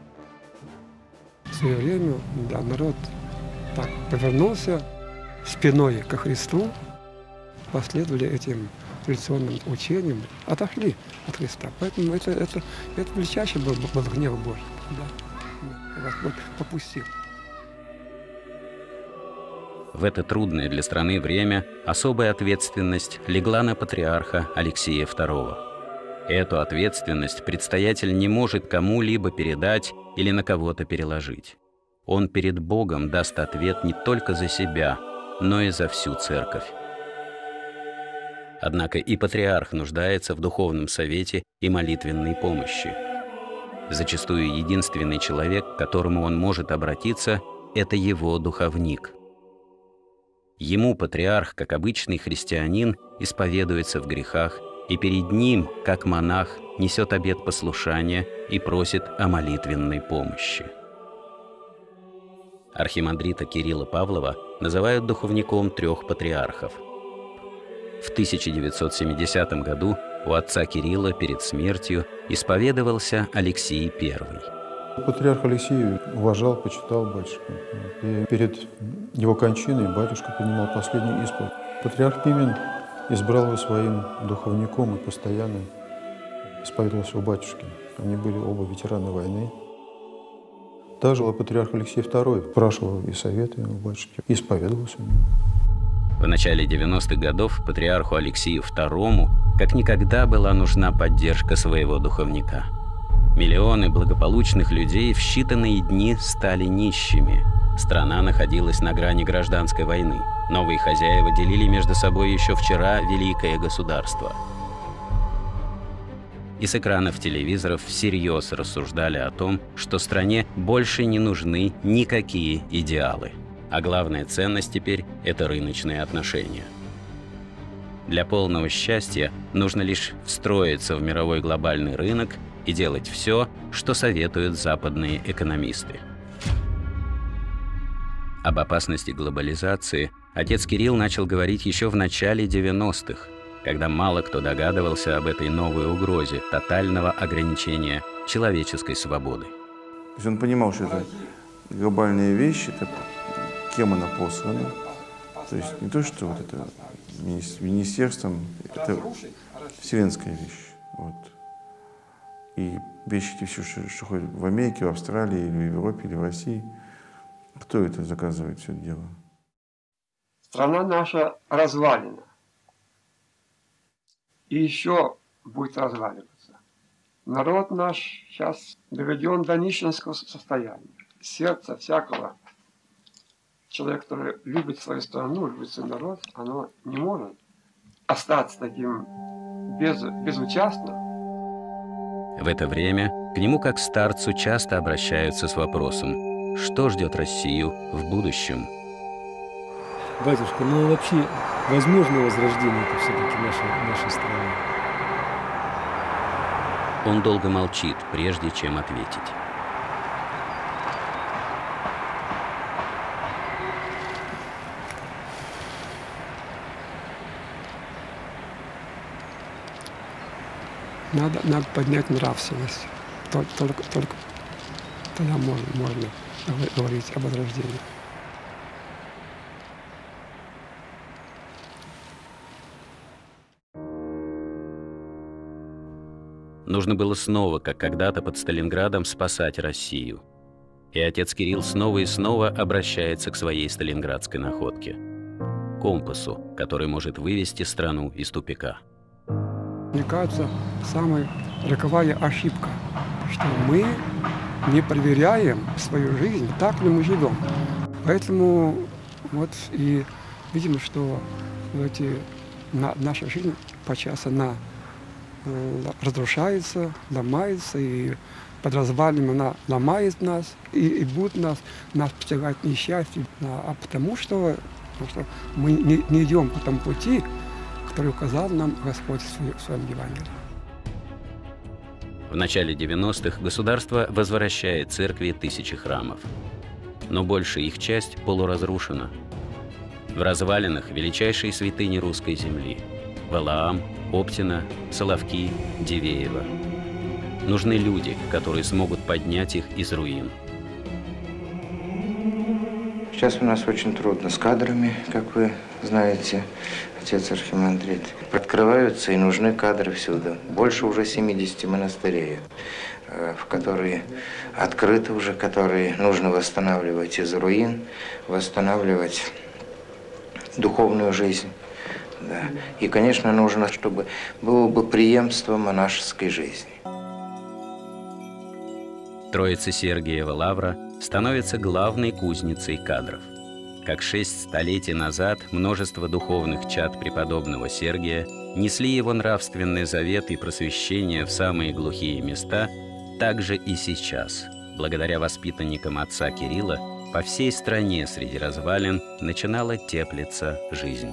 В свое время, да, народ так повернулся спиной ко Христу, последовали этим традиционным учениям, отошли от Христа. Поэтому это величайший был гнев Божий. Да. Господь попустил. В это трудное для страны время особая ответственность легла на патриарха Алексея II. Эту ответственность предстоятель не может кому-либо передать или на кого-то переложить. Он перед Богом даст ответ не только за себя, но и за всю церковь. Однако и патриарх нуждается в духовном совете и молитвенной помощи. Зачастую единственный человек, к которому он может обратиться, это его духовник. Ему патриарх, как обычный христианин, исповедуется в грехах и перед ним, как монах, несет обет послушания и просит о молитвенной помощи. Архимандрита Кирилла Павлова называют духовником 3 патриархов. В 1970 году у отца Кирилла перед смертью исповедовался Алексий I. Патриарх Алексей уважал, почитал батюшку. И перед его кончиной батюшка принимал последний исповедь. Патриарх Пимен избрал его своим духовником и постоянно исповедовался у батюшки. Они были оба ветераны войны. Также патриарх Алексей II спрашивал и советы у батюшки, и исповедовался у него. В начале 90-х годов патриарху Алексею II как никогда была нужна поддержка своего духовника. Миллионы благополучных людей в считанные дни стали нищими. Страна находилась на грани гражданской войны. Новые хозяева делили между собой еще вчера великое государство. и с экранов телевизоров всерьез рассуждали о том, что стране больше не нужны никакие идеалы, а главная ценность теперь – это рыночные отношения. Для полного счастья нужно лишь встроиться в мировой глобальный рынок и делать все, что советуют западные экономисты. Об опасности глобализации отец Кирилл начал говорить еще в начале 90-х, когда мало кто догадывался об этой новой угрозе тотального ограничения человеческой свободы. То есть он понимал, что это глобальная вещь, это кем она послана. То есть не то, что вот это министерством, это вселенская вещь. Вот. И вещи, все, что ходят в Америке, в Австралии, или в Европе, или в России, кто это заказывает все это дело? Страна наша развалена. И еще будет разваливаться. Народ наш сейчас доведен до нищенского состояния. Сердце всякого человека, который любит свою страну, любит свой народ, оно не может остаться таким безучастным. В это время к нему, как старцу, часто обращаются с вопросом, что ждет Россию в будущем. Батюшка, ну вообще возможно возрождение это все-таки нашей страны? Он долго молчит, прежде чем ответить. Надо поднять нравственность. Только тогда можно говорить об возрождении. Нужно было снова, как когда-то под Сталинградом, спасать Россию. И отец Кирилл снова и снова обращается к своей сталинградской находке – компасу, который может вывести страну из тупика. Мне кажется, самая роковая ошибка, что мы не проверяем свою жизнь, так ли мы живем. Поэтому вот и видим, что наша жизнь подчас она разрушается, ломается, и под развалием она ломает нас, и будет нас постигать несчастье, а потому что мы не идем по тому пути, который указал нам Господь в своем Евангелии. В начале 90-х государство возвращает церкви тысячи храмов, но большая их часть полуразрушена. В развалинах величайшие святыни русской земли – Валаам, Оптина, Соловки, Дивеево. Нужны люди, которые смогут поднять их из руин. Сейчас у нас очень трудно с кадрами, как вы знаете, отец архимандрит. Открываются и нужны кадры всюду. Больше уже 70 монастырей, в которые открыты уже, которые нужно восстанавливать из руин, восстанавливать духовную жизнь. Да. И, конечно, нужно, чтобы было бы преемство монашеской жизни. Троица Сергиева Лавра становится главной кузницей кадров. Как 6 столетий назад множество духовных чад преподобного Сергия несли его нравственный завет и просвещение в самые глухие места, так же и сейчас, благодаря воспитанникам отца Кирилла, по всей стране среди развалин начинала теплиться жизнь.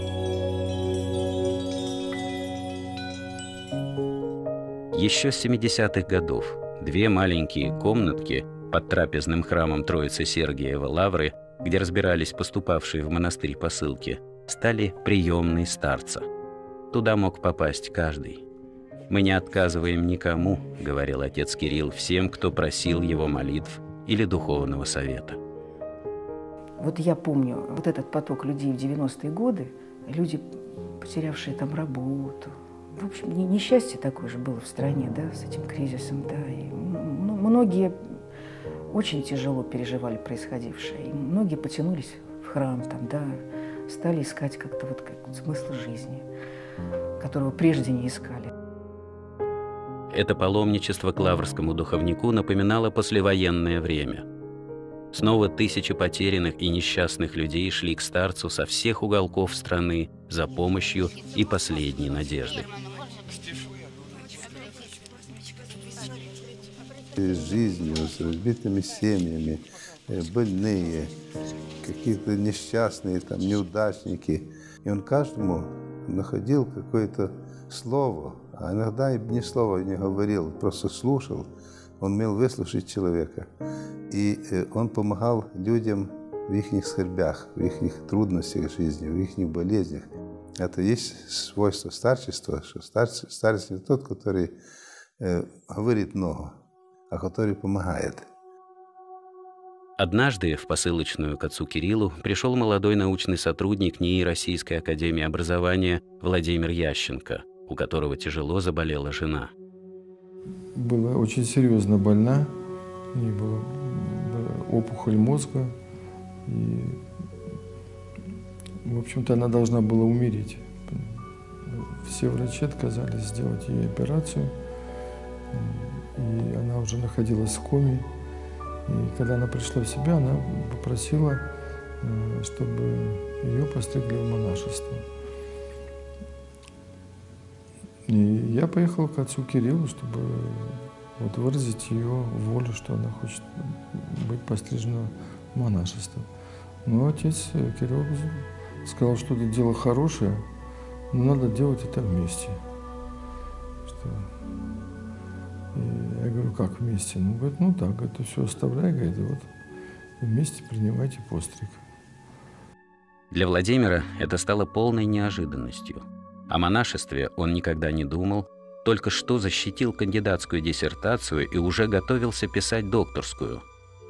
Еще с 70-х годов 2 маленькие комнатки под трапезным храмом Троицы Сергиева Лавры, где разбирались поступавшие в монастырь посылки, стали приемной старца. Туда мог попасть каждый. «Мы не отказываем никому», — говорил отец Кирилл всем, кто просил его молитв или духовного совета. Вот я помню вот этот поток людей в 90-е годы, люди, потерявшие там работу. В общем, несчастье такое же было в стране, да, с этим кризисом, да. И, многие очень тяжело переживали происходившее. И многие потянулись в храм, там, да, стали искать как-то вот смысл жизни, которого прежде не искали. Это паломничество к лаврскому духовнику напоминало послевоенное время. Снова тысячи потерянных и несчастных людей шли к старцу со всех уголков страны за помощью и последней надеждой. с жизнью, с разбитыми семьями, больные, какие-то несчастные, там, неудачники. И он каждому находил какое-то слово, а иногда и ни слова не говорил, просто слушал. Он умел выслушать человека. И он помогал людям в их скорбях, в их трудностях жизни, в их болезнях. Это есть свойство старчества, что старец не тот, который говорит много, а который помогает. Однажды в посылочную к отцу Кириллу пришел молодой научный сотрудник НИИ Российской академии образования Владимир Ященко, у которого тяжело заболела жена. Была очень серьезно больна, у нее была опухоль мозга, и, в общем-то, она должна была умереть. Все врачи отказались сделать ей операцию, и она уже находилась в коме. И когда она пришла в себя, она попросила, чтобы ее постригли в монашество. И я поехал к отцу Кириллу, чтобы выразить ее волю, что она хочет быть пострижена в монашество. Но отец Кирилл сказал, что это дело хорошее, но надо делать это вместе. И я говорю, как вместе? Ну, говорит, ну так, это все оставляй, говорит, и вот вместе принимайте постриг. Для Владимира это стало полной неожиданностью. О монашестве он никогда не думал, только что защитил кандидатскую диссертацию и уже готовился писать докторскую.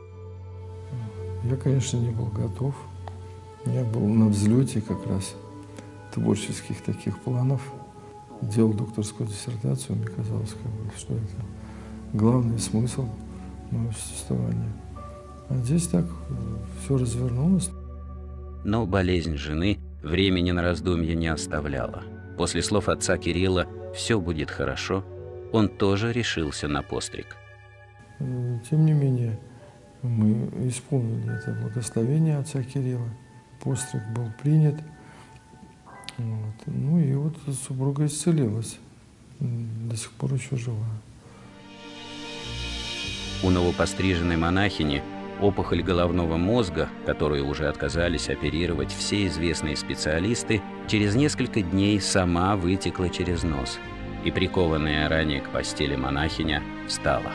Я, конечно, не был готов. Я был на взлете как раз творческих таких планов. Делал докторскую диссертацию, мне казалось, что это главный смысл моего существования. А здесь так все развернулось. Но болезнь жены времени на раздумье не оставляла. После слов отца Кирилла «все будет хорошо», он тоже решился на постриг. Тем не менее, мы исполнили это благословение отца Кирилла. Постриг был принят. Вот. Ну и вот супруга исцелилась. До сих пор еще жива. У новопостриженной монахини опухоль головного мозга, которую уже отказались оперировать все известные специалисты, через несколько дней сама вытекла через нос, и прикованная ранее к постели монахиня встала.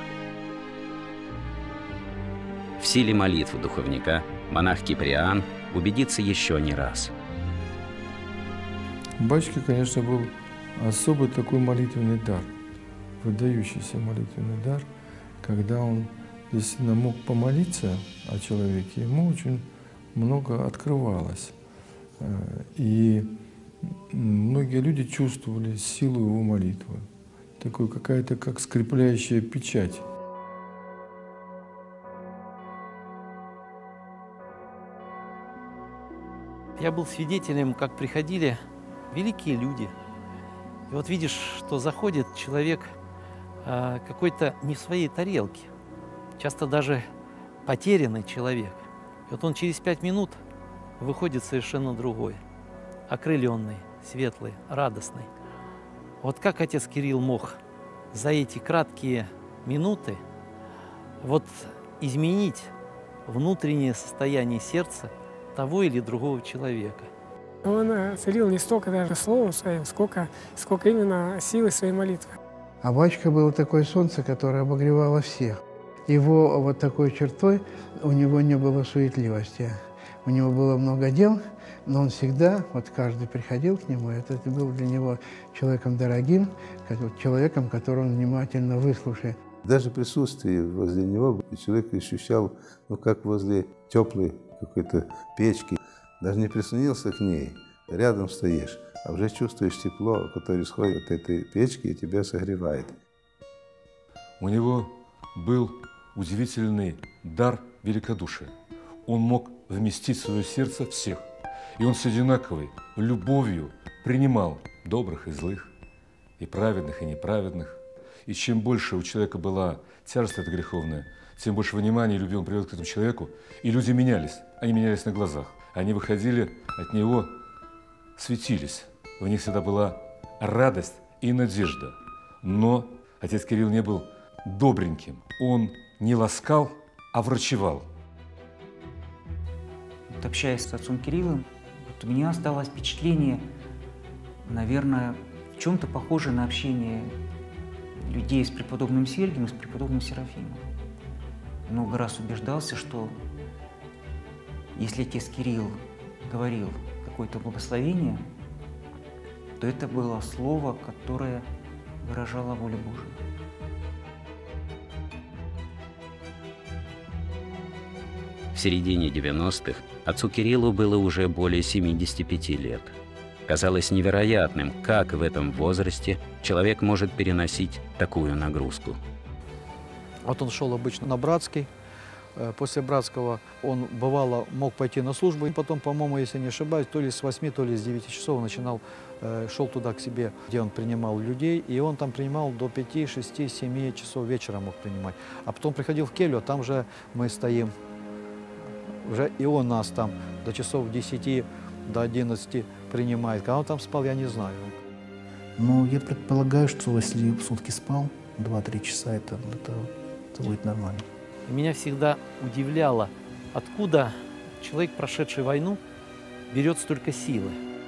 В силе молитв духовника монах Киприан убедится еще не раз. У батюшки, конечно, был особый такой молитвенный дар, выдающийся молитвенный дар, когда он действительно мог помолиться о человеке, ему очень много открывалось. И многие люди чувствовали силу его молитвы, такую какая-то как скрепляющая печать. Я был свидетелем, как приходили великие люди. И вот видишь, что заходит человек какой-то не в своей тарелке, часто даже потерянный человек. И вот он через 5 минут выходит совершенно другой, окрыленный, светлый, радостный. Вот как отец Кирилл мог за эти краткие минуты вот изменить внутреннее состояние сердца того или другого человека. Он целил не столько даже словом своим, сколько именно силой своей молитвы. А батюшка был такое солнце, которое обогревало всех. Его вот такой чертой, у него не было суетливости. У него было много дел, но он всегда, вот каждый приходил к нему, это был для него человеком дорогим, человеком, которого он внимательно выслушает. Даже присутствие возле него человек ощущал, ну, как возле теплой какой-то печки. Даже не прислонился к ней, рядом стоишь, а уже чувствуешь тепло, которое исходит от этой печки и тебя согревает. У него был удивительный дар великодушия. Он мог вместить в свое сердце всех. И он с одинаковой любовью принимал добрых и злых, и праведных, и неправедных. И чем больше у человека была тяжесть эта греховная, тем больше внимания и любви он привел к этому человеку. И люди менялись, они менялись на глазах. Они выходили от него, светились. В них всегда была радость и надежда. Но отец Кирилл не был добреньким. Он не ласкал, а врачевал. Вот, общаясь с отцом Кириллом, вот у меня осталось впечатление, наверное, в чем-то похожее на общение людей с преподобным Сергием и с преподобным Серафимом. Много раз убеждался, что если отец Кирилл говорил какое-то благословение, то это было слово, которое выражало волю Божию. В середине 90-х отцу Кириллу было уже более 75 лет. Казалось невероятным, как в этом возрасте человек может переносить такую нагрузку. Вот он шел обычно на Братский. После Братского он, бывало, мог пойти на службу. И потом, по-моему, если не ошибаюсь, то ли с 8, то ли с 9 часов начинал, шел туда к себе, где он принимал людей. И он там принимал до 5, 6, 7 часов вечера мог принимать. А потом приходил в келью, а там же мы стоим. Уже и он нас там до часов 10, до 11 принимает. Когда он там спал, я не знаю. Ну, я предполагаю, что если в сутки спал 2-3 часа, это будет нормально. Меня всегда удивляло, откуда человек, прошедший войну, берет столько силы.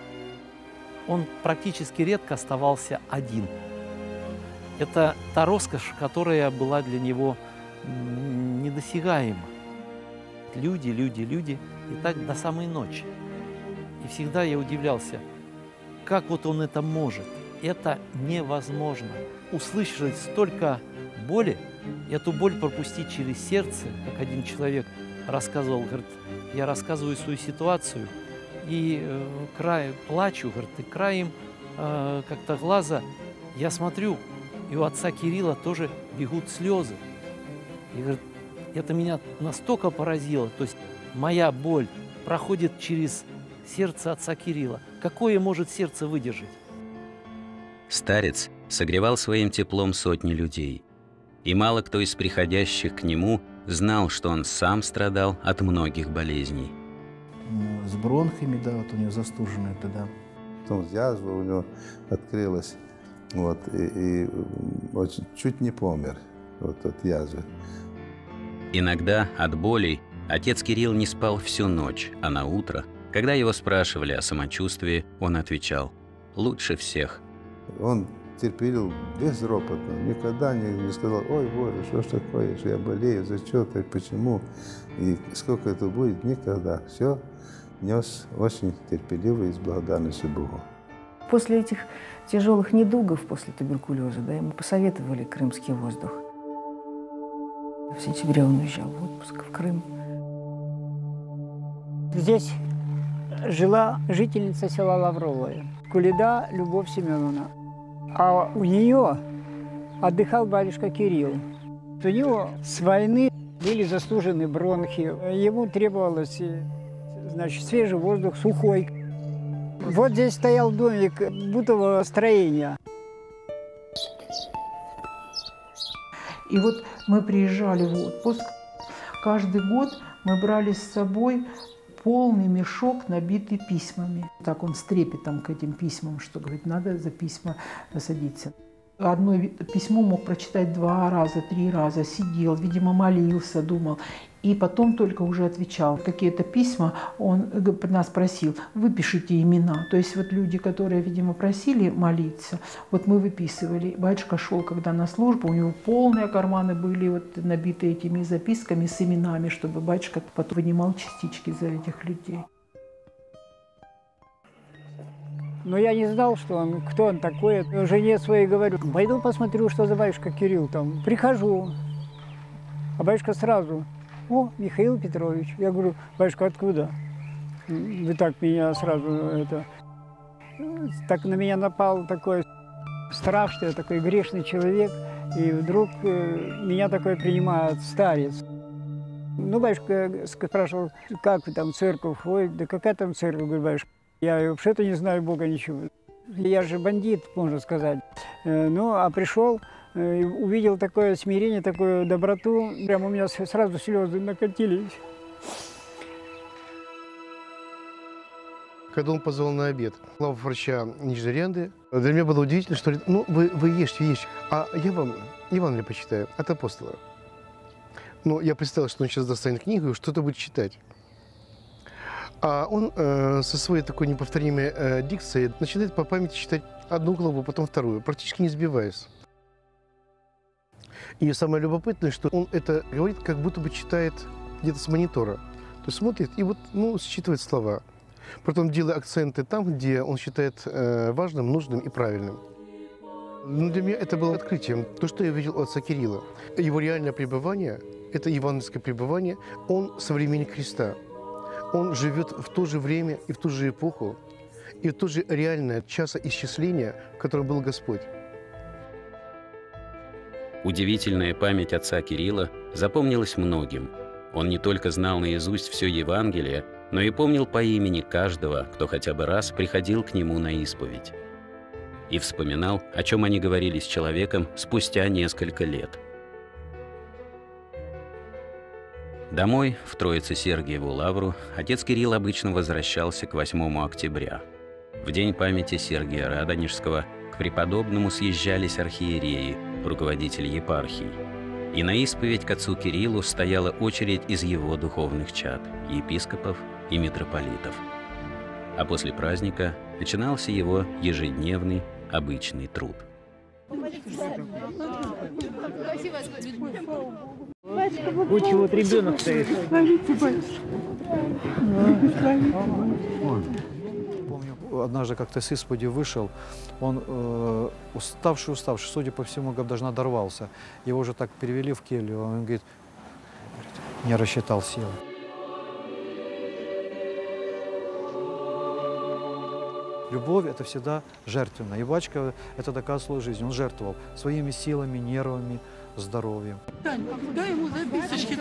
Он практически редко оставался один. Это та роскошь, которая была для него недосягаема. Люди, люди, люди, и так до самой ночи. И всегда я удивлялся, как вот он это может. Это невозможно. Услышать столько боли, эту боль пропустить через сердце, как один человек рассказывал, говорит, я рассказываю свою ситуацию, и плачу, говорит, и краем как-то глаза я смотрю, и у отца Кирилла тоже бегут слезы. И говорит, это меня настолько поразило, то есть моя боль проходит через сердце отца Кирилла. Какое может сердце выдержать? Старец согревал своим теплом сотни людей. И мало кто из приходящих к нему знал, что он сам страдал от многих болезней. С бронхами, да, вот у него застуженные тогда. Потом язва у него открылась, вот, и очень, чуть не помер вот, от язвы. Иногда от болей отец Кирилл не спал всю ночь, а на утро, когда его спрашивали о самочувствии, он отвечал «лучше всех». Он терпел безропотно, никогда не сказал, ой, Боже, что ж такое, что я болею, за что-то, почему, и сколько это будет, никогда. Все нес очень терпеливо и с благодарностью Богу. После этих тяжелых недугов, после туберкулеза, да, ему посоветовали крымский воздух. В сентябре он уезжал в отпуск в Крым. Здесь жила жительница села Лавровое, Кулида Любовь Семеновна. А у нее отдыхал батюшка Кирилл. У него с войны были застужены бронхи. Ему требовалось, значит, свежий воздух, сухой. Вот здесь стоял домик бытового строения. И вот мы приезжали в отпуск. Каждый год мы брали с собой полный мешок, набитый письмами. Так он с трепетом к этим письмам, что говорит, надо за письма садиться. Одно письмо мог прочитать 2 раза, 3 раза, сидел, видимо, молился, думал. И потом только уже отвечал. Какие-то письма он нас просил, выпишите имена. То есть вот люди, которые, видимо, просили молиться, вот мы выписывали. Батюшка шел, когда на службу, у него полные карманы были вот набиты этими записками с именами, чтобы батюшка потом вынимал частички за этих людей. Но я не знал, что он, кто он такой. Жене своей говорю, пойду посмотрю, что за батюшка Кирилл там. Прихожу, а батюшка сразу, о, Михаил Петрович. Я говорю, батюшка, откуда? Вы так меня сразу, это... Так на меня напал такой страх, что я такой грешный человек. И вдруг меня такой принимает старец. Ну, батюшка спрашивал, как вы там в церковь? Ой, да какая там церковь, говорю, батюшка. Я вообще-то не знаю Бога ничего. Я же бандит, можно сказать. Ну, а пришел, увидел такое смирение, такую доброту. Прямо у меня сразу слезы накатились. когда он позвал на обед главу врача Нижней Ренды, для меня было удивительно, что ну, вы ешьте, ешьте, а я вам Евангелие почитаю от апостола. Но я представил, что он сейчас достанет книгу и что-то будет читать. А он со своей такой неповторимой дикцией начинает по памяти читать одну главу, потом вторую, практически не сбиваясь. И самое любопытное, что он это говорит, как будто бы читает где-то с монитора. То есть смотрит и вот, ну, считывает слова. Потом делая акценты там, где он считает важным, нужным и правильным. Но для меня это было открытием. То, что я видел у отца Кирилла. Его реальное пребывание, это евангельское пребывание, он современник Христа. Он живет в то же время и в ту же эпоху, и в то же реальное часоисчисление, в котором был Господь. Удивительная память отца Кирилла запомнилась многим. Он не только знал наизусть все Евангелие, но и помнил по имени каждого, кто хотя бы раз приходил к нему на исповедь. И вспоминал, о чем они говорили с человеком спустя несколько лет. Домой, в Троице-Сергиеву лавру, отец Кирилл обычно возвращался к 8 октября. В день памяти Сергия Радонежского к преподобному съезжались архиереи, руководители епархий. И на исповедь к отцу Кириллу стояла очередь из его духовных чад, епископов и митрополитов. А после праздника начинался его ежедневный обычный труд. Очень вот ребенок стоит. Помню, однажды как-то с исповеди вышел, он уставший, судя по всему, даже надорвался. Его уже так перевели в келью, он говорит, не рассчитал силы. Любовь – это всегда жертвенно. И батюшка это доказывал в жизни. Он жертвовал своими силами, нервами, здоровьем. Дай ему записочки,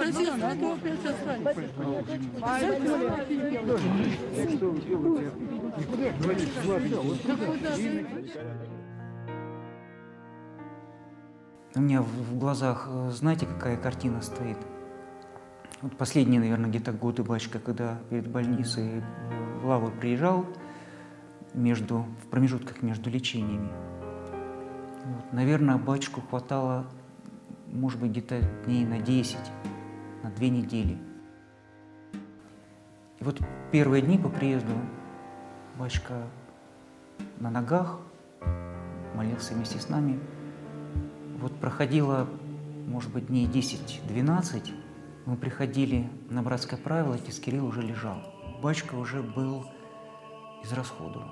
У меня в глазах, знаете, какая картина стоит? Вот последние, наверное, где-то годы батюшка, когда перед больницей в лавру приезжал, в промежутках между лечениями. Вот, наверное, батюшку хватало, может быть, где-то дней на 10, на 2 недели. И вот первые дни по приезду батюшка на ногах, молился вместе с нами. Вот проходило, может быть, дней 10-12, мы приходили на братское правило, отец Кирилл уже лежал. Батюшка уже был израсходован.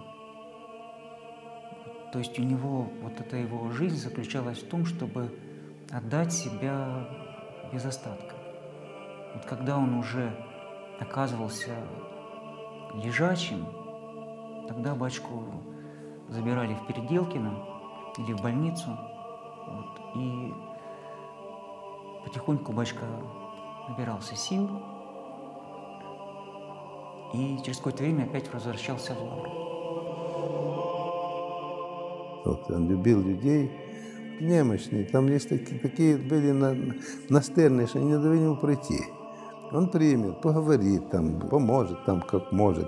То есть у него, вот эта его жизнь заключалась в том, чтобы отдать себя без остатка. Вот когда он уже оказывался лежачим, тогда батюшку забирали в Переделкино или в больницу, вот, и потихоньку батюшка набирался сил, и через какое-то время опять возвращался в лавру. Вот, он любил людей, немощные. Там есть такие были настырные, что не дали ему пройти. Он примет, поговорит, там, поможет, там, как может.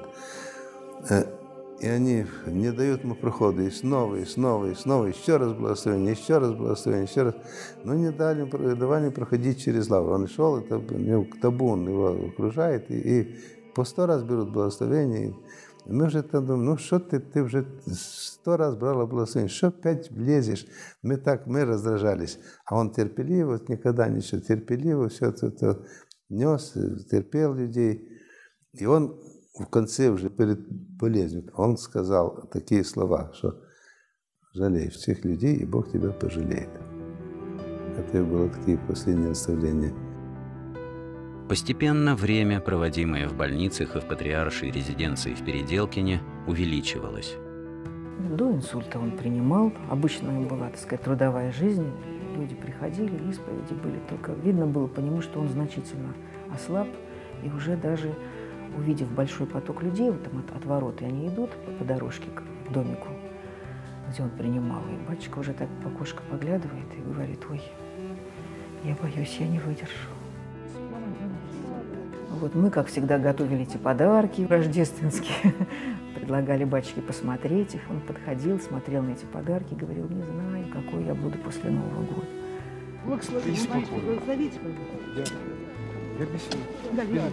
И они не дают ему прохода. И снова, и снова, и снова. Еще раз благословение, еще раз благословение, еще раз. Но не давали проходить через лавру. Он шел, это табун его окружает, и по 100 раз берут благословение. И мы уже там думаем, ну что ты уже 100 раз брала благословение, что опять влезешь? Мы раздражались. А он терпеливо, никогда ничего, терпеливо все это нес, терпел людей. И он в конце уже перед болезнью, он сказал такие слова, что жалей всех людей, и Бог тебя пожалеет. Это было такие последние наставления. Постепенно время, проводимое в больницах и в патриаршей резиденции в Переделкине, увеличивалось. До инсульта он принимал. Обычная была, так сказать, трудовая жизнь. Люди приходили, исповеди были. Только видно было по нему, что он значительно ослаб. И уже даже увидев большой поток людей, вот там от ворот, и они идут по дорожке к домику, где он принимал. И батюшка уже так в окошко поглядывает и говорит: ой, я боюсь, я не выдержу. Вот мы, как всегда, готовили эти подарки рождественские, предлагали батюшке посмотреть их. Он подходил, смотрел на эти подарки, говорил: не знаю, какой я буду после Нового года. Благословите, благословите. Я беседую. Да, я.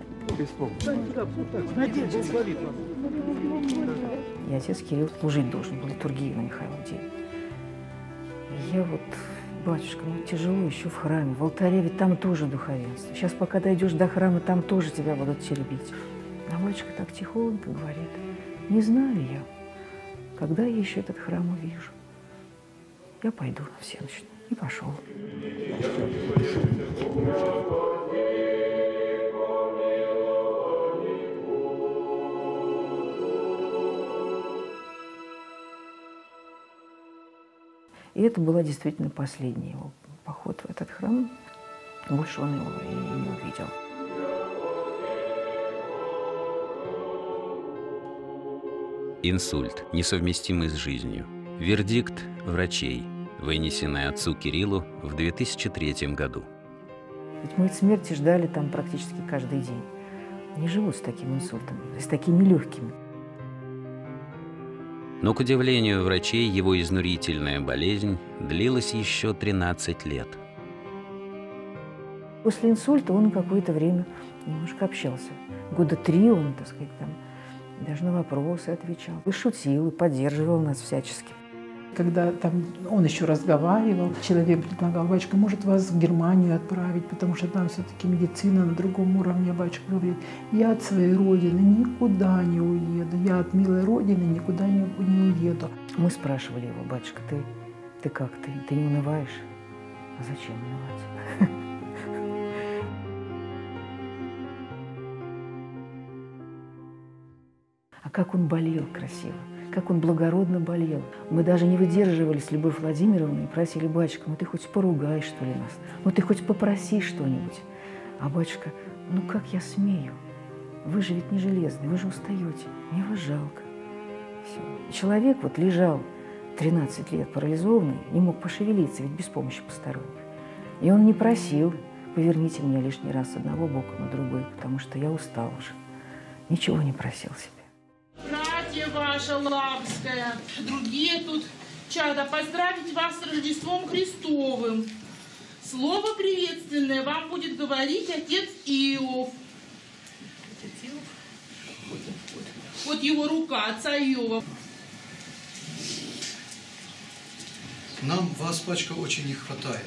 И отец Кирилл служить должен был, литургию на Михайлов день. И я вот, батюшка, ну тяжело еще в храме, в алтаре, ведь там тоже духовенство. Сейчас, пока дойдешь до храма, там тоже тебя будут теребить. А батюшка так тихонько говорит: не знаю я, когда я еще этот храм увижу. Я пойду на всенощную. И пошел. И это была действительно последний его поход в этот храм. Больше он его и не увидел. Инсульт, несовместимый с жизнью. Вердикт врачей, вынесенный отцу Кириллу в 2003 году. Ведь мы смерти ждали там практически каждый день. Не живут с таким инсультом, с такими легкими. Но, к удивлению врачей, его изнурительная болезнь длилась еще 13 лет. После инсульта он какое-то время немножко общался. Года 3 он, так сказать, там даже на вопросы отвечал. И шутил, и поддерживал нас всячески. Когда там он еще разговаривал, человек предлагал: батюшка, может вас в Германию отправить, потому что там все-таки медицина на другом уровне. Батюшка говорит: я от своей родины никуда не уеду, я от милой родины никуда не уеду. Мы спрашивали его: батюшка, ты как, ты не унываешь? А зачем унывать? А как он болел красиво, как он благородно болел. Мы даже не выдерживали с Любовью Владимировной и просили: батюшка, ну ты хоть поругай, что ли, нас, ну ты хоть попроси что-нибудь. А батюшка: ну как я смею? Вы же ведь не железный, вы же устаете, мне вас жалко. Все. Человек вот лежал 13 лет парализованный, не мог пошевелиться, ведь без помощи посторонних. И он не просил: поверните меня лишний раз с одного бока на другой, потому что я устал уже. Ничего не просил себе. Братья ваша Лапская, другие тут чада, поздравить вас с Рождеством Христовым. Слово приветственное вам будет говорить отец Иов. Отец Иов? Вот его рука, отца Иова. Нам вас, батюшка, очень не хватает.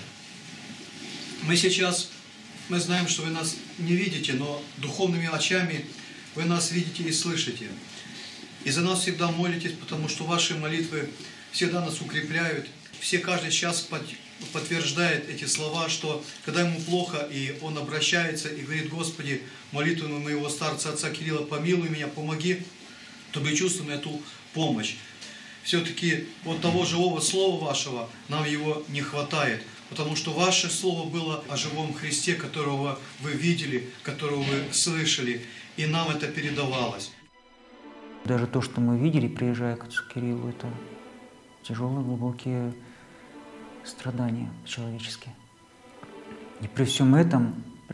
Мы знаем, что вы нас не видите, но духовными очами вы нас видите и слышите. И за нас всегда молитесь, потому что ваши молитвы всегда нас укрепляют. Каждый час подтверждает эти слова, что когда ему плохо, и он обращается и говорит: Господи, молитву моего старца отца Кирилла, помилуй меня, помоги, то мы чувствуем эту помощь. Все-таки вот того живого слова вашего нам его не хватает, потому что ваше слово было о живом Христе, которого вы видели, которого вы слышали, и нам это передавалось. Даже то, что мы видели, приезжая к отцу Кириллу, это тяжелые, глубокие страдания человеческие. И при всем этом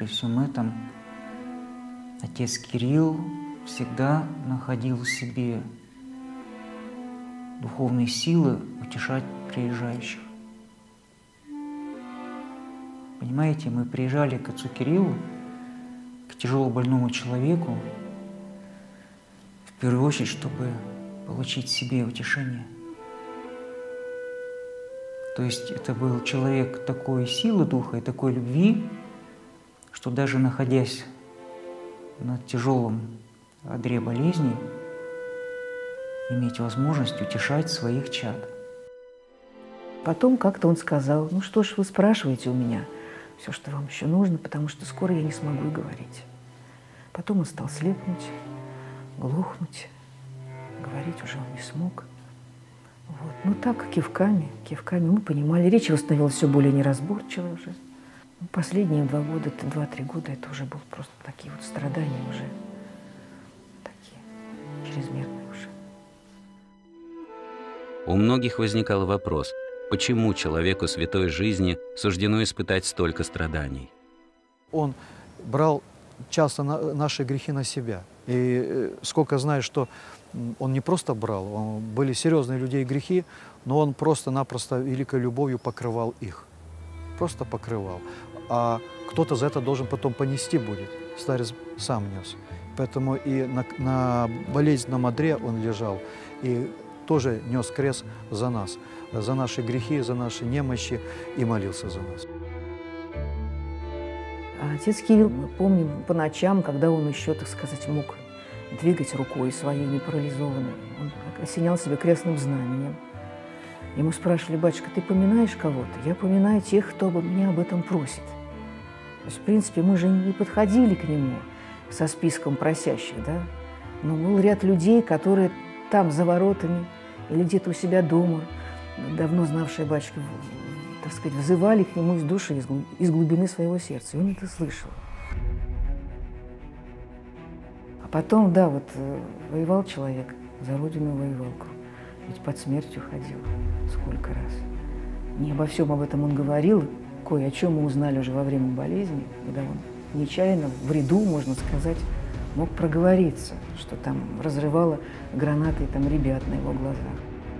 отец Кирилл всегда находил в себе духовные силы утешать приезжающих. Понимаете, мы приезжали к отцу Кириллу, к тяжелобольному человеку, в первую очередь, чтобы получить себе утешение. То есть это был человек такой силы духа и такой любви, что даже находясь на тяжелом одре болезни, иметь возможность утешать своих чад. Потом как-то он сказал: ну что ж вы спрашиваете у меня все, что вам еще нужно, потому что скоро я не смогу и говорить. Потом он стал слепнуть, глухнуть, говорить уже он не смог. Вот. Ну так, кивками мы понимали. Речь его становилась все более неразборчивой уже. Последние 2-3 года это уже было просто такие вот страдания уже, такие чрезмерные уже. У многих возникал вопрос, почему человеку святой жизни суждено испытать столько страданий? Он брал часто наши грехи на себя. И сколько знаю, что он не просто брал, были серьезные людей грехи, но он просто-напросто великой любовью покрывал их. Просто покрывал. А кто-то за это должен потом понести будет. Старец сам нес. Поэтому и на болезненном одре он лежал, и тоже нес крест за нас, за наши грехи, за наши немощи, и молился за нас. А отец Кирилл, мы помним, по ночам, когда он еще, так сказать, мог двигать рукой своей непарализованной, он осенял себя крестным знаменем. Ему спрашивали: батюшка, ты поминаешь кого-то? Я поминаю тех, кто меня об этом просит. То есть, в принципе, мы же не подходили к нему со списком просящих, да? Но был ряд людей, которые там, за воротами, или где-то у себя дома, давно знавшие батюшку, так сказать, взывали к нему из души, из глубины своего сердца. И он это слышал. А потом, да, вот воевал человек, за родину воевал, ведь под смертью ходил сколько раз. Не обо всем об этом он говорил, кое о чем мы узнали уже во время болезни, когда он нечаянно, в бреду, можно сказать, мог проговориться, что там разрывало гранатой там ребят на его глазах.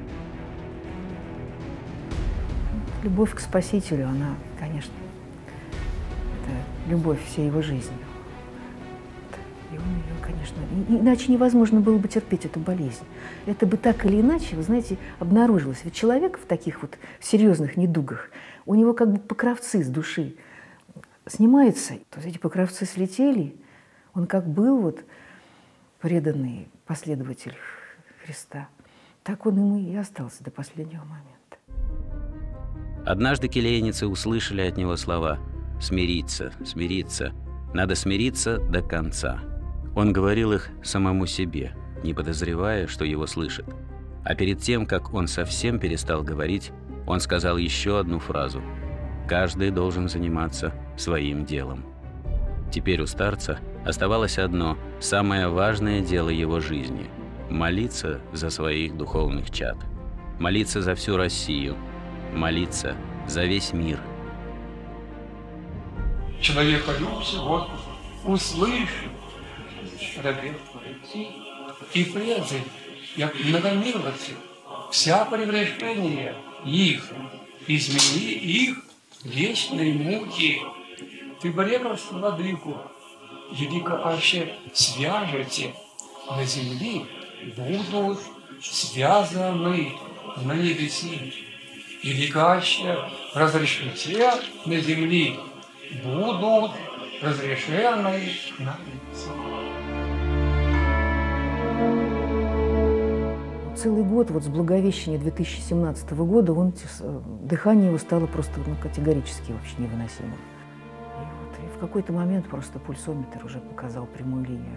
Любовь к Спасителю, она, конечно, это любовь всей его жизни. И он ее, конечно, иначе невозможно было бы терпеть эту болезнь. Это бы так или иначе, вы знаете, обнаружилось. Ведь человек в таких вот серьезных недугах, у него как бы покровцы с души снимаются. То есть эти покровцы слетели, он как был вот преданный последователь Христа, так он им и остался до последнего момента. Однажды келейницы услышали от него слова «смириться, смириться, надо смириться до конца». Он говорил их самому себе, не подозревая, что его слышат. А перед тем, как он совсем перестал говорить, он сказал еще одну фразу: «Каждый должен заниматься своим делом». Теперь у старца оставалось одно, самое важное дело его жизни – молиться за своих духовных чад, молиться за всю Россию, молиться за весь мир. Человеколюбцы, Господи, услышь рабов Твоих, и презри, як многомилости, вся прегрешение их, измени их вечной муки. Ты бреков владыку, велико аще свяжете на земле, будут связаны на небеси. Велико аще разрешите на земле, будут разрешены на небеси. Целый год, вот с Благовещения 2017 года, дыхание его стало просто категорически вообще невыносимым. И в какой-то момент просто пульсометр уже показал прямую линию.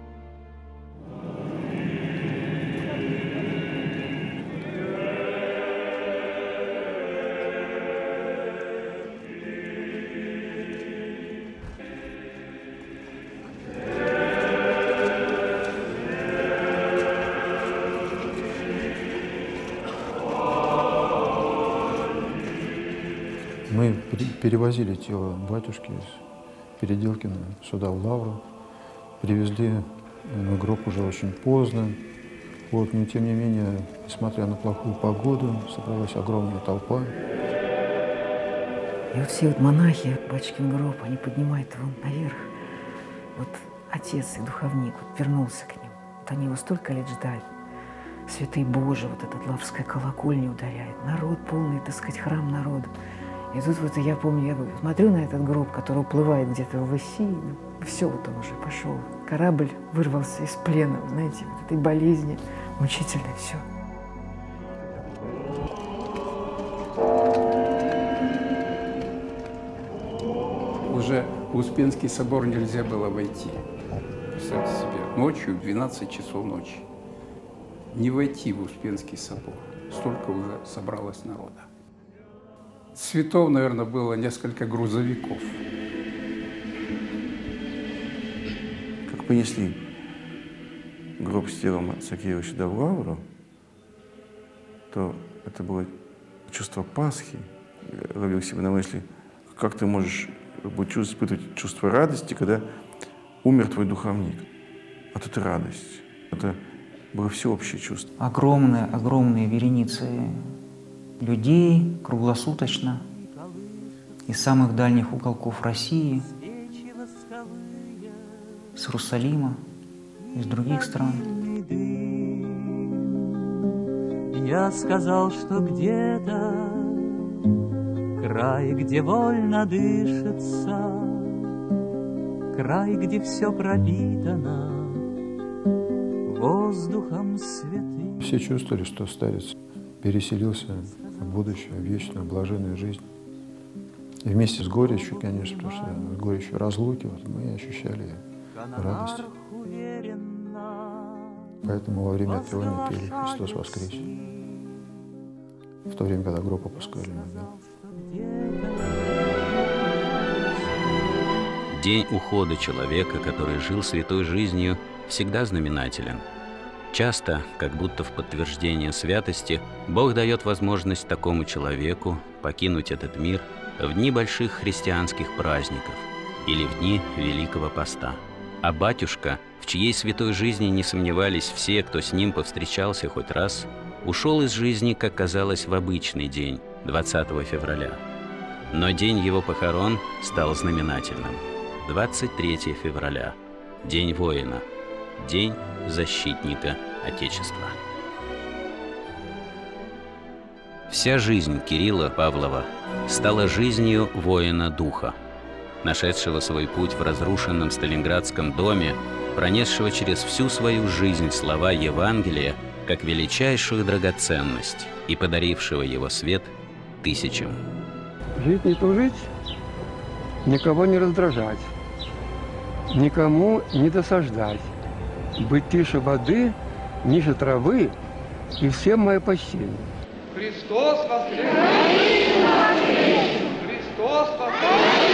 Мы перевозили тело батюшки из Переделкина сюда, в Лавру. Привезли гроб уже очень поздно. Вот, но тем не менее, несмотря на плохую погоду, собралась огромная толпа. И вот все вот монахи, батюшкин гроб, они поднимают его наверх. Вот отец и духовник вот вернулся к ним. Вот они его столько лет ждали. Святый Боже, вот этот Лаврская колокольня ударяет. Народ полный, так сказать, храм народа. И тут вот я помню, я смотрю на этот гроб, который уплывает где-то в Иси, все, вот он уже пошел. Корабль вырвался из плена, знаете, вот этой болезни, мучительной, все. Уже в Успенский собор нельзя было войти. Представьте себе, ночью, в 12 часов ночи. Не войти в Успенский собор. Столько уже собралось народа. Цветов, наверное, было несколько грузовиков. Как понесли гроб с телом отца Кирилла сюда в Лавру, то это было чувство Пасхи. Я ловил себя на мысли, как ты можешь испытывать чувство радости, когда умер твой духовник. а тут и радость. Это было всеобщее чувство. Огромные вереницы людей круглосуточно из самых дальних уголков России, с Иерусалима, из других стран. Я сказал, что где-то край, где вольно дышится, край, где все пропитано воздухом святым. Все чувствовали, что старец переселился в будущее, в вечную, блаженную жизнь. И вместе с горечью, конечно, потому что с горечью разлуки вот, мы ощущали радость. Поэтому во время отрывания пели «Христос воскресе». В то время, когда гроб опускали. День ухода человека, который жил святой жизнью, всегда знаменателен. Часто, как будто в подтверждение святости, Бог дает возможность такому человеку покинуть этот мир в дни больших христианских праздников или в дни Великого Поста. А батюшка, в чьей святой жизни не сомневались все, кто с ним повстречался хоть раз, ушел из жизни, как казалось, в обычный день, 20 февраля. Но день его похорон стал знаменательным. 23 февраля. День воина. День защитника Отечества. Вся жизнь Кирилла Павлова стала жизнью воина духа, нашедшего свой путь в разрушенном Сталинградском доме, пронесшего через всю свою жизнь слова Евангелия как величайшую драгоценность и подарившего его свет тысячам. Жить не тужить, никого не раздражать, никому не досаждать, быть тише воды, ниже травы и всем мое почтение. Христос воскрес! Христос воскрес!